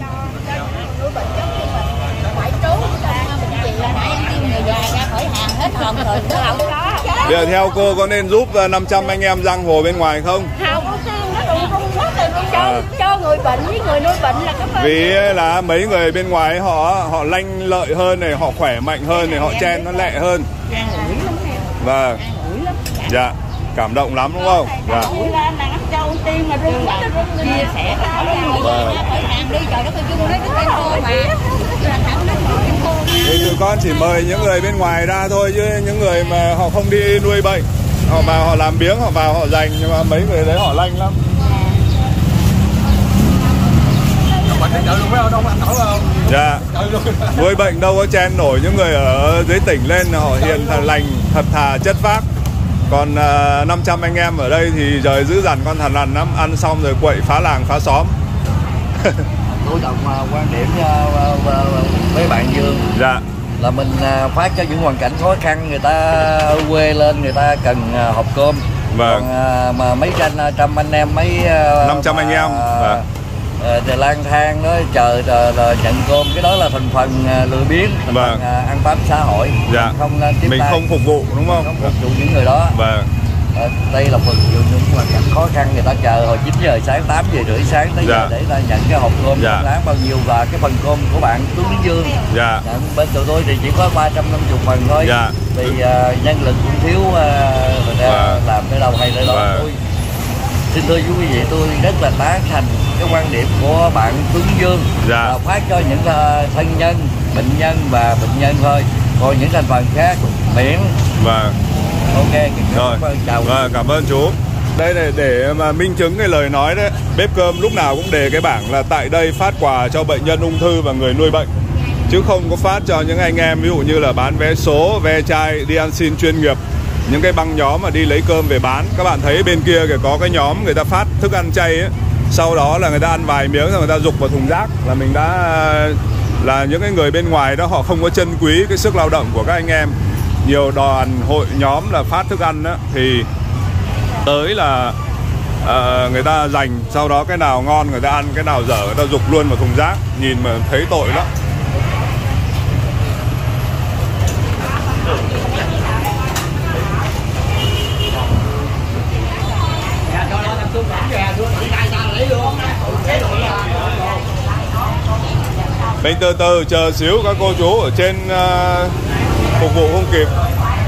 Bây giờ theo cô có nên giúp năm trăm anh em giang hồ bên ngoài không? Không, nó rung rung mất rồi cho, à. cho người bệnh với người nuôi bệnh là cái vì là mấy người bên ngoài họ họ lanh lợi hơn này, họ khỏe mạnh hơn này, họ chen nó lẹ hơn. Vâng. Dạ. Cảm động lắm đúng không? Dạ. Thì tụi con chỉ mời những người bên ngoài ra thôi, chứ những người mà họ không đi nuôi bệnh, họ vào họ làm biếng, họ vào họ dành, nhưng mà mấy người đấy họ lanh lắm. Dạ. Nuôi bệnh đâu có chen nổi những người ở dưới tỉnh lên, họ hiền thà lành, thật thà, chất phác. Còn uh, năm trăm anh em ở đây thì trời dữ dằn con thằn lằn lắm, ăn xong rồi quậy phá làng phá xóm. Tôi đồng uh, quan điểm uh, uh, với bạn Dương. Dạ. Là mình uh, phát cho những hoàn cảnh khó khăn, người ta ở quê lên, người ta cần uh, hộp cơm. Vâng. Còn uh, mà mấy trăm trăm anh em, mấy năm trăm uh, anh em. Vâng. Uh, lang thang đó chờ uh, nhận cơm, cái đó là thành phần uh, lười biếng, thành vâng. phần uh, ăn bám xã hội. Dạ. Mình không uh, tiếp mình tay. không phục vụ đúng không? Không phục vụ những người đó. Vâng. Uh, đây là phần những hoàn cảnh khó khăn, người ta chờ hồi chín giờ sáng, tám giờ rưỡi sáng tới dạ. giờ để ta nhận cái hộp cơm dạ. đáng bao nhiêu, và cái phần cơm của bạn Tuấn Lý Dương. Dạ. Nhận bên tụi tôi thì chỉ có ba trăm năm mươi phần thôi. Dạ. Vì uh, nhân lực cũng thiếu, uh, người ta vâng. làm tới đâu hay tới đó. Vâng. Tôi xin thưa quý vị, tôi rất là tán thành cái quan điểm của bạn Tuấn Dương. Dạ. Là phát cho những uh, thân nhân, bệnh nhân và bệnh nhân thôi, còn những thành phần khác miễn. Vâng. Ok. Rồi. Chào. Vâng, cảm ơn chú. Đây này, để mà minh chứng cái lời nói đấy, bếp cơm lúc nào cũng đề cái bảng là tại đây phát quà cho bệnh nhân ung thư và người nuôi bệnh, chứ không có phát cho những anh em ví dụ như là bán vé số, ve chai, đi ăn xin chuyên nghiệp, những cái băng nhóm mà đi lấy cơm về bán. Các bạn thấy bên kia kìa, có cái nhóm người ta phát thức ăn chay ấy, sau đó là người ta ăn vài miếng rồi người ta dục vào thùng rác, là mình đã là những cái người bên ngoài đó họ không có trân quý cái sức lao động của các anh em. Nhiều đoàn hội nhóm là phát thức ăn đó, thì tới là uh, người ta dành, sau đó cái nào ngon người ta ăn, cái nào dở người ta dục luôn vào thùng rác, nhìn mà thấy tội lắm. Mình từ từ chờ xíu, các cô chú ở trên uh, phục vụ không kịp.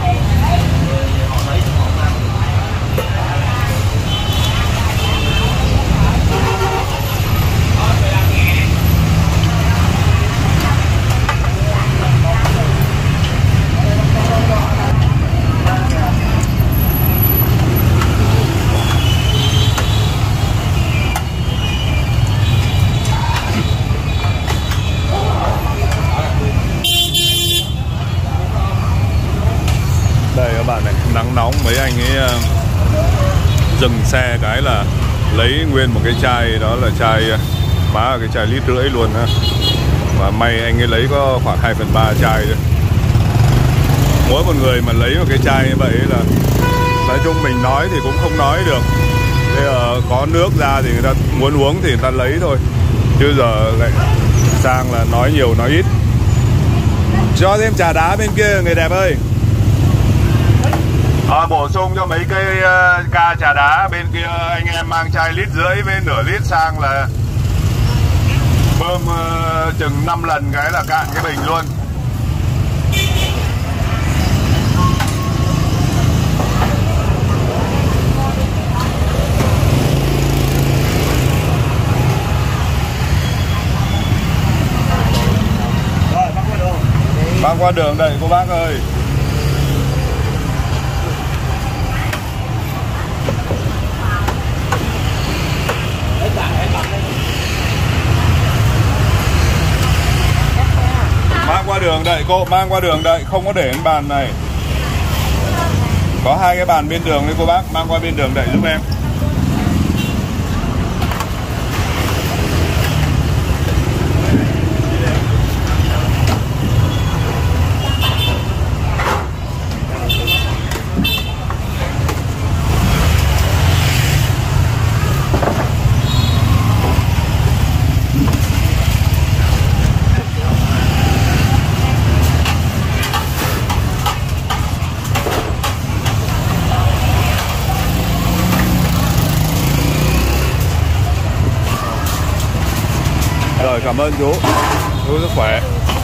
Đây các bạn này, nắng nóng mấy anh ấy uh, dừng xe cái là lấy nguyên một cái chai, đó là chai má cái chai lít rưỡi luôn ha. Và may anh ấy lấy có khoảng hai phần ba chai thôi. Mỗi một người mà lấy một cái chai như vậy là nói chung mình nói thì cũng không nói được. Bây giờ có nước ra thì người ta muốn uống thì người ta lấy thôi, chứ giờ lại sang là nói nhiều nói ít. Cho thêm trà đá bên kia người đẹp ơi. À, bổ sung cho mấy cây uh, ca trà đá bên kia, anh em mang chai lít rưỡi với nửa lít sang là bơm uh, chừng năm lần cái là cạn cái bình luôn. Bác qua đường đây cô bác ơi. Mang qua đường đậy cô, mang qua đường đậy, không có để cái bàn này. Có hai cái bàn bên đường đấy cô bác, mang qua bên đường đậy giúp em. Rồi, cảm ơn chú. Chú sức khỏe.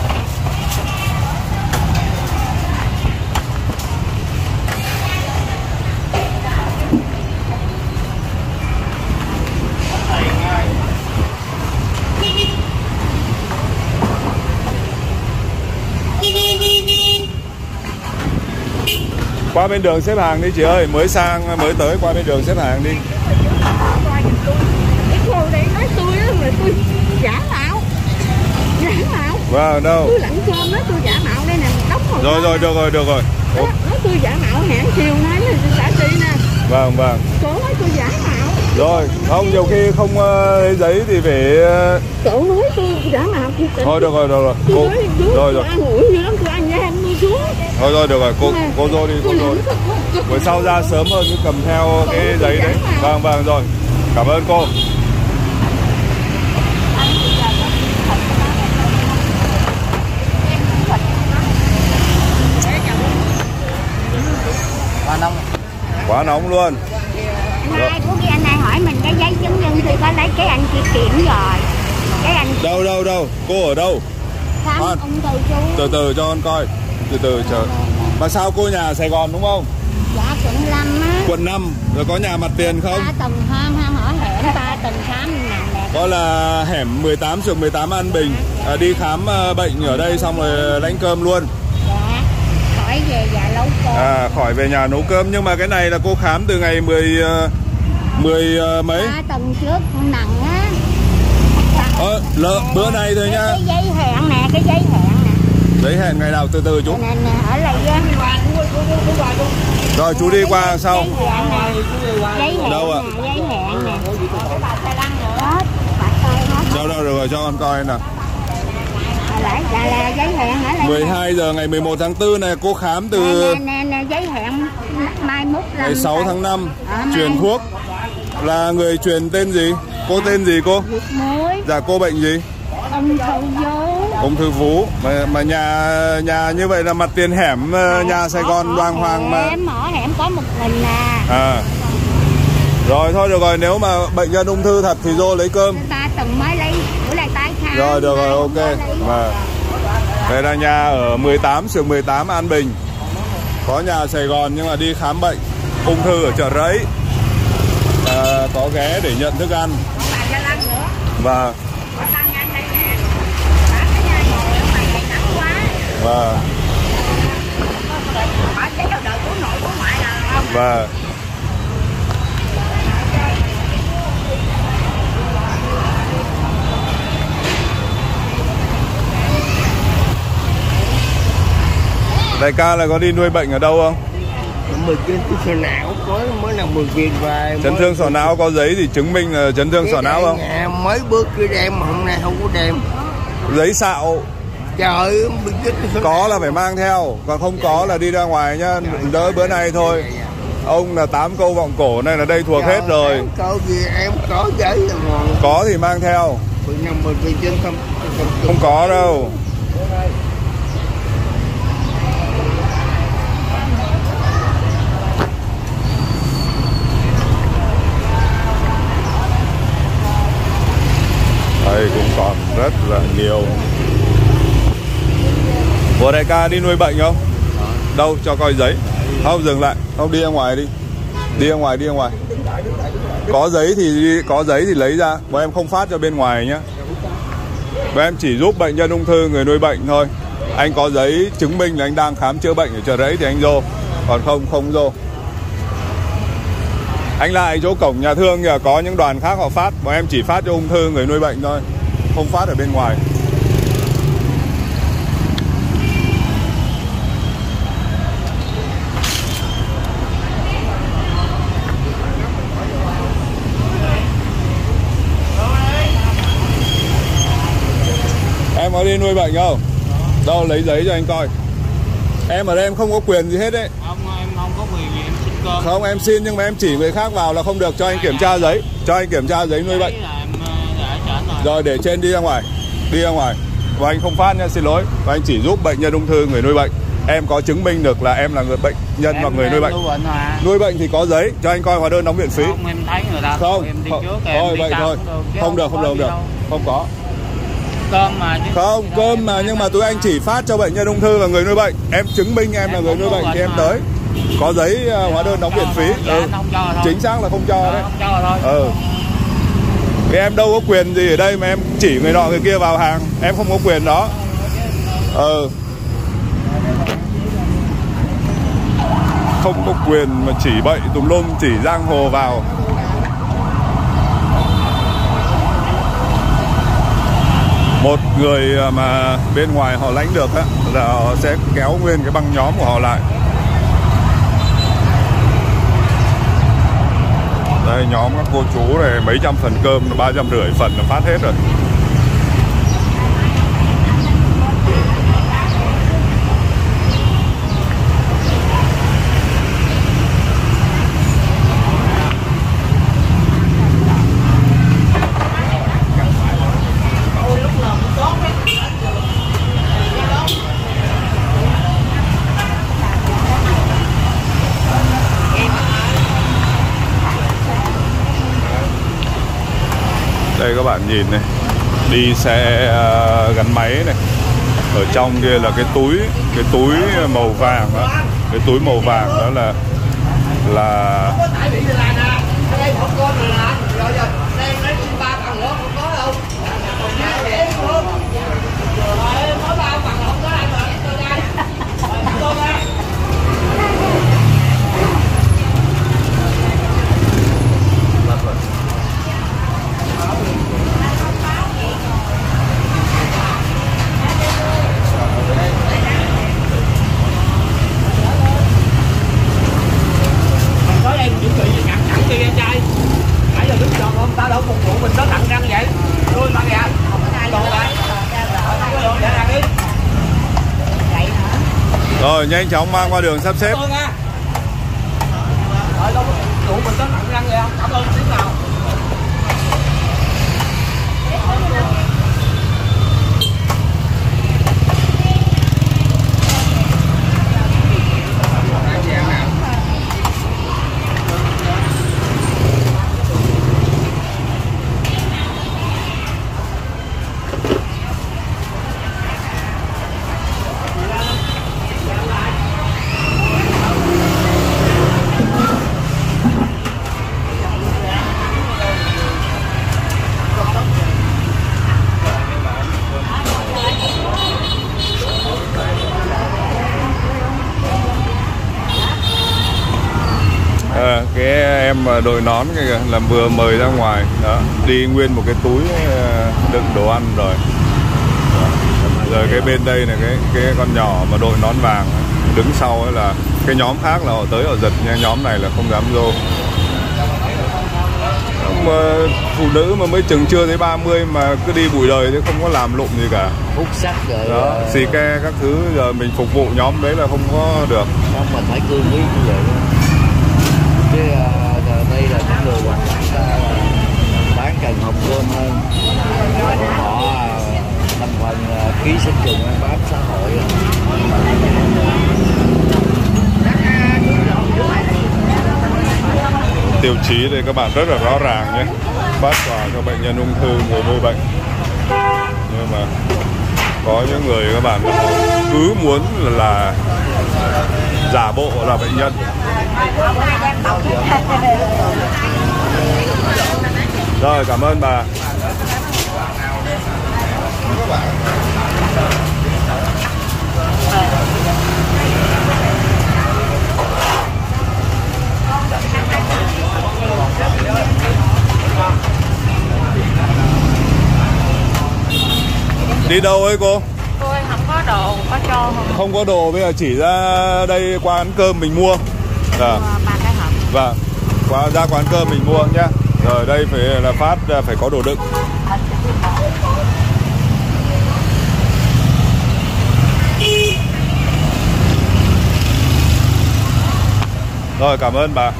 Qua bên đường xếp hàng đi chị ơi, mới sang mới tới, qua bên đường xếp hàng đi. Cái cô đây nói tôi á mà tôi giả mạo. Giả mạo. Vâng, đâu? Tôi lặn cơm đó, tôi giả mạo đây nè, đóng rồi. Rồi rồi, được rồi, được rồi. Đó, nói tôi giả mạo hãng chiều nay là xã đi nè. Vâng, vâng. Cổ nói tôi giả mạo. Rồi, không, nhiều khi không uh, lấy giấy thì phải... Uh... Cổ nói tôi giả mạo. Thôi được rồi, được rồi. Cô... Rồi rồi. Ăn uống dữ lắm, tôi ăn nha em nuôi xuống. Thôi rồi, được rồi, cô cô vô đi, cô vô đi. Buổi sau ra sớm hơn cứ cầm theo cái giấy đấy. Vâng, vâng, rồi. Cảm ơn cô. Quá nóng. Quá nóng luôn. Mai của kia anh này hỏi mình cái giấy chứng nhân thì có lấy cái anh kia kiểm rồi. Cái anh Đâu đâu đâu, cô ở đâu? khám Con. ung thư chú. Từ từ cho con coi. Từ từ chờ. Mà sao cô nhà ở Sài Gòn đúng không? Dạ quận năm á. Quận năm, rồi có nhà mặt tiền không? Ba tầng hôm ha hỏi hẻm ba tầng khám nè nè. Có là hẻm mười tám phường mười tám An Bình. À, đi khám uh, bệnh ở đây xong rồi lãnh cơm luôn. Dạ. Khỏi về dạ nấu cơm. À, khỏi về nhà nấu cơm. Nhưng mà cái này là cô khám từ ngày mười uh, mười uh, mấy? Ba tuần trước nặng á. Ờ, lợ, bữa nay thôi nhá. Cái giấy hẹn nè, cái giấy hẹn nè. Giấy hẹn ngày nào, từ từ chú. Nè nè, ở lại á. Rồi chú đi qua sau. Giấy hẹn nè. Giấy hẹn Đâu ạ? nè, giấy hẹn nè. Đó, bà coi hết. Đâu đâu được rồi, cho con coi nè. Lại là, là giấy hẹn ở lại. mười hai giờ ngày mười một tháng tư này cô khám từ nè, nè, nè, giấy hẹn mai mốt là ngày sáu tháng năm. à, Truyền thuốc. Là người truyền tên gì? Cô tên gì cô? Việt muối. Dạ cô bệnh gì? Ung thư vú. Ung thư vú. Mà, mà nhà nhà như vậy là mặt tiền hẻm nhà Sài Gòn Đoàn Hoàng mà. Hẻm ở hẻm có một mình à. À. Rồi thôi được rồi, nếu mà bệnh nhân ung thư thật thì vô lấy cơm. Ta từng mới lấy bữa nay tái khám. Rồi được rồi, ok. Mà đây là nhà ở mười tám phường mười tám An Bình. Có nhà Sài Gòn nhưng mà đi khám bệnh ung thư ở chợ Rẫy. À, có ghé để nhận thức ăn. Và Và Và đại ca là có đi nuôi bệnh ở đâu không? Mình chấn thương sọ não có mới là mười việc và chấn thương sọ não có giấy thì chứng minh là chấn thương sọ não không? Mới bước cái đem mà hôm nay không có đem. Giấy xạo. Trời mình có là phải mang theo, còn không có là đi ra ngoài nhá, đỡ bữa nay thôi. Ông là tám câu vọng cổ này là đây thuộc hết rồi. Câu gì em có giấy là ngon. Có thì mang theo. Không có đâu. Đây cũng còn rất là nhiều. Ủa đại ca đi nuôi bệnh không? Đâu cho coi giấy. Không dừng lại, không đi ra ngoài đi. Đi ra ngoài, đi ra ngoài. Có giấy thì đi, có giấy thì lấy ra. Bọn em không phát cho bên ngoài nhá. Bọn em chỉ giúp bệnh nhân ung thư, người nuôi bệnh thôi. Anh có giấy chứng minh là anh đang khám chữa bệnh ở chợ Rẫy thì anh vô. Còn không, không vô. Anh lại chỗ cổng nhà thương kìa, có những đoàn khác họ phát. Bọn em chỉ phát cho ung thư, người nuôi bệnh thôi. Không phát ở bên ngoài. Em có đi nuôi bệnh không? Đâu lấy giấy cho anh coi. Em ở đây em không có quyền gì hết đấy. Không, em không có quyền gì, em xin cơm. Không, em xin nhưng mà em chỉ người khác vào là không được, cho anh kiểm tra giấy. Cho anh kiểm tra giấy nuôi bệnh. Rồi để trên đi ra ngoài. Đi ra ngoài. Và anh không phát nha, xin lỗi. Và anh chỉ giúp bệnh nhân ung thư, người nuôi bệnh. Em có chứng minh được là em là người bệnh nhân hoặc người nuôi bệnh. Nuôi bệnh, nuôi bệnh thì có giấy, cho anh coi hóa đơn đóng viện phí. Không, em thấy người ta không, em đi không, trước thôi vậy thôi. Không được, không được, không được. Không có. cơm mà chứ. Không, cơm mà nhưng mà tụi anh chỉ phát cho bệnh nhân ung thư và người nuôi bệnh. Em chứng minh em là người nuôi bệnh thì em tới. Có giấy uh, hóa đơn đóng viện phí. Dạ, Ừ. không cho thôi. Chính xác là không cho Ờ, đấy. không cho thôi. Ừ. Thì em đâu có quyền gì ở đây mà em chỉ người nọ người kia vào hàng. Em không có quyền đó. Ừ. Không có quyền mà chỉ bậy tùm lum, chỉ giang hồ vào. Một người mà bên ngoài họ lãnh được á, là họ sẽ kéo nguyên cái băng nhóm của họ lại. Đây nhóm các cô chú này mấy trăm phần cơm, ba trăm rưỡi phần là phát hết rồi. Đây các bạn nhìn này, đi xe uh, gắn máy này, ở trong kia là cái túi, cái túi màu vàng đó, cái túi màu vàng đó là là rồi nhanh chóng mang qua đường sắp xếp. À, cái em đội nón cái kìa, là vừa mời ra ngoài đó, đi nguyên một cái túi đựng đồ ăn rồi. Đó. Rồi cái bên đây là cái cái con nhỏ mà đội nón vàng đứng sau ấy là cái nhóm khác là họ tới họ giật nha, nhóm này là không dám vô. Mà phụ nữ mà mới chừng chưa tới ba mươi mà cứ đi bụi đời chứ không có làm lụng gì cả. Hút sắc rồi đó, xì ke các thứ, giờ mình phục vụ nhóm đấy là không có được. Không, mình phải cương quyết như vậy. Chứ uh, đây là những người hoạt động uh, bán cần hồng cơm hơn, họ uh, thành phần uh, ký sinh trùng bám xã hội. Tiêu chí đây các bạn rất là rõ ràng nhé, phát quà cho bệnh nhân ung thư, người nuôi bệnh. Nhưng mà có những người các bạn cứ muốn là, là giả bộ là bệnh nhân. Rồi, cảm ơn bà. Đi đâu ấy cô? Cô ơi, không có đồ, có cho không? Không có đồ, bây giờ chỉ ra đây qua quán cơm mình mua. Dạ. Vâng, qua ra quán cơm mình mua nhá. Rồi đây phải là phát, phải có đồ đựng. Rồi, cảm ơn bà.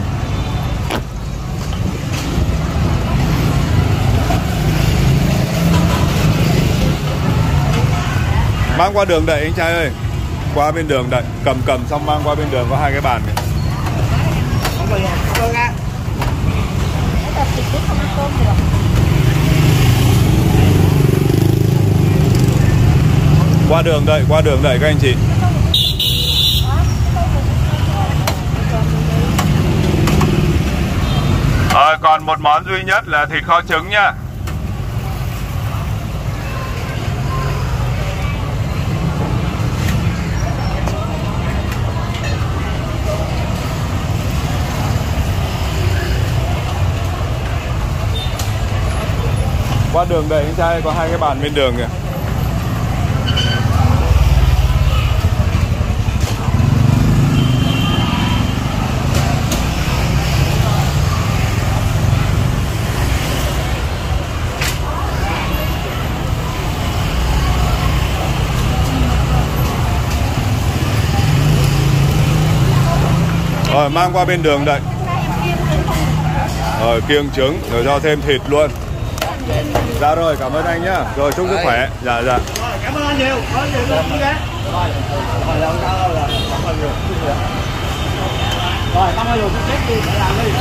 Mang qua đường đậy anh trai ơi. Qua bên đường đậy, cầm cầm xong mang qua bên đường có hai cái bàn này. Qua đường đợi, qua đường đợi các anh chị. Rồi, còn một món duy nhất là thịt kho trứng nhá. Qua đường đợi anh trai, có hai cái bàn bên đường kìa. Rồi mang qua bên đường đợi. Rồi kiêng trứng, rồi cho thêm thịt luôn. Dạ rồi, cảm ơn anh nhá. Rồi chúc sức khỏe. Dạ dạ. Rồi, cảm ơn anh nhiều. Có nhiều được chứ đấy. Rồi, rồi đâu đâu là cảm ơn nhiều. Rồi, cảm ơn nhiều chút đi, để làm đi.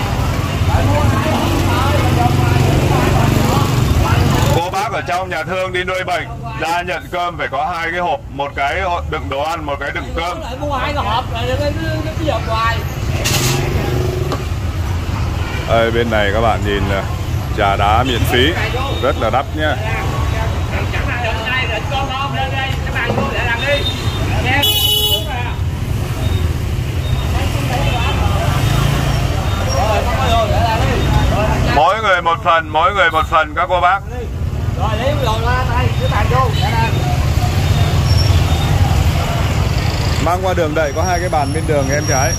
Cô bác ở trong nhà thương đi nuôi bệnh ra nhận cơm phải có hai cái hộp, một cái đựng đồ ăn, một cái đựng cơm. Lại mua hai cái hộp rồi cái cái hộp hoài. Đây, bên này các bạn nhìn nè, trà đá miễn phí, rất là đắt nhá. Mỗi người một phần, mỗi người một phần các cô bác. Rồi lấy đồ ra đây, cái bàn vô. Mang qua đường đậy có hai cái bàn bên đường em trái.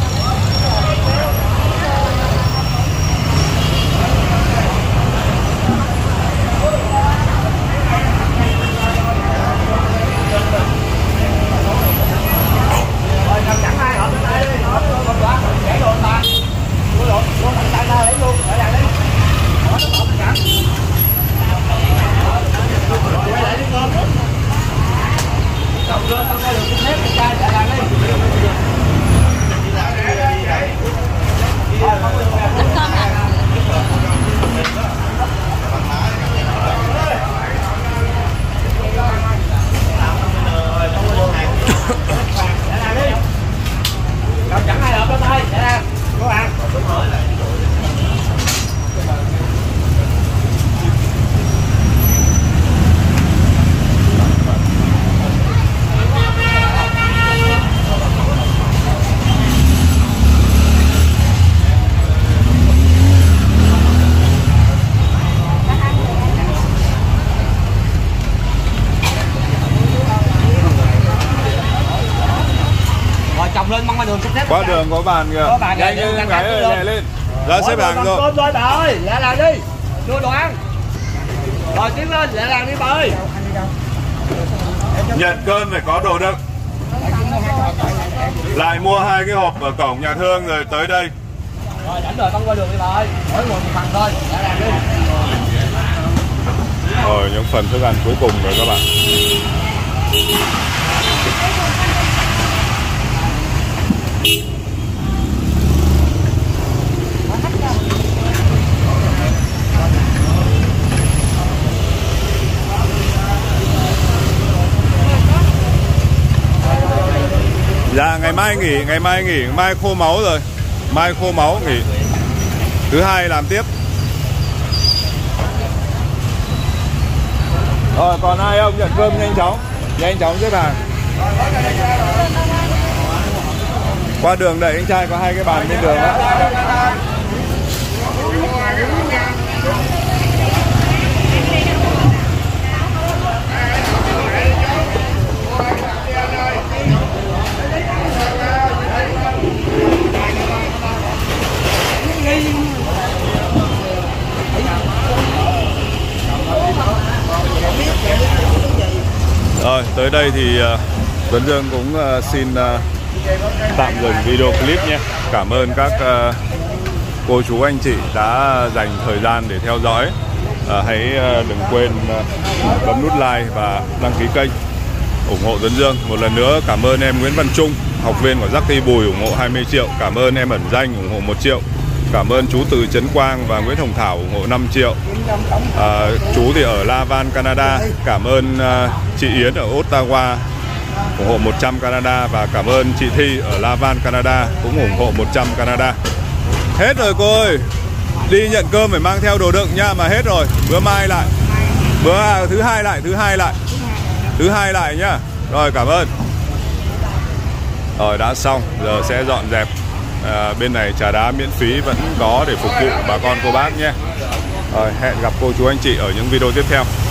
Lên mong qua đường xếp qua đường có bàn kìa. Có bàn nhanh lên, gái ơi, nhảy lên. Ra xếp hàng rồi. Cơm rồi bà ơi, lại làm đi. Đưa đồ ăn. Rồi tiến lên, lại làm đi bà ơi. Nhận cơm phải có đồ đựng. Lại mua hai cái hộp ở cổng nhà thương rồi tới đây. Rồi đánh rồi con qua đường đi bà ơi. Mỗi người một phần thôi, lại làm đi. Rồi những phần thức ăn cuối cùng rồi các bạn. Dạ ngày mai nghỉ, ngày mai nghỉ, mai khô máu rồi. Mai khô máu nghỉ. Thứ hai làm tiếp. Rồi còn ai không nhận cơm nhanh chóng. Nhanh chóng xếp hàng. Qua đường đẩy anh trai có hai cái bàn bên đường đó. Rồi tới đây thì uh, Tuấn Dương cũng uh, xin uh, tạm dừng video clip nhé. Cảm ơn các uh, cô chú anh chị đã dành thời gian để theo dõi. uh, Hãy uh, đừng quên uh, bấm nút like và đăng ký kênh ủng hộ Tuấn Dương. Một lần nữa cảm ơn em Nguyễn Văn Trung, học viên của Giác Thi Bùi ủng hộ hai mươi triệu. Cảm ơn em Ẩn Danh ủng hộ một triệu. Cảm ơn chú Từ Trấn Quang và Nguyễn Hồng Thảo ủng hộ năm triệu. à, Chú thì ở Laval, Canada. Cảm ơn uh, chị Yến ở Ottawa ủng hộ một trăm Canada. Và cảm ơn chị Thi ở Laval, Canada cũng ủng hộ một trăm Canada. Hết rồi cô ơi. Đi nhận cơm phải mang theo đồ đựng nha. Mà hết rồi, bữa mai lại. Bữa à, thứ hai lại, thứ hai lại Thứ hai lại nhá. Rồi cảm ơn. Rồi đã xong, giờ sẽ dọn dẹp. à, Bên này trà đá miễn phí vẫn có để phục vụ bà con cô bác nhé. Rồi hẹn gặp cô chú anh chị ở những video tiếp theo.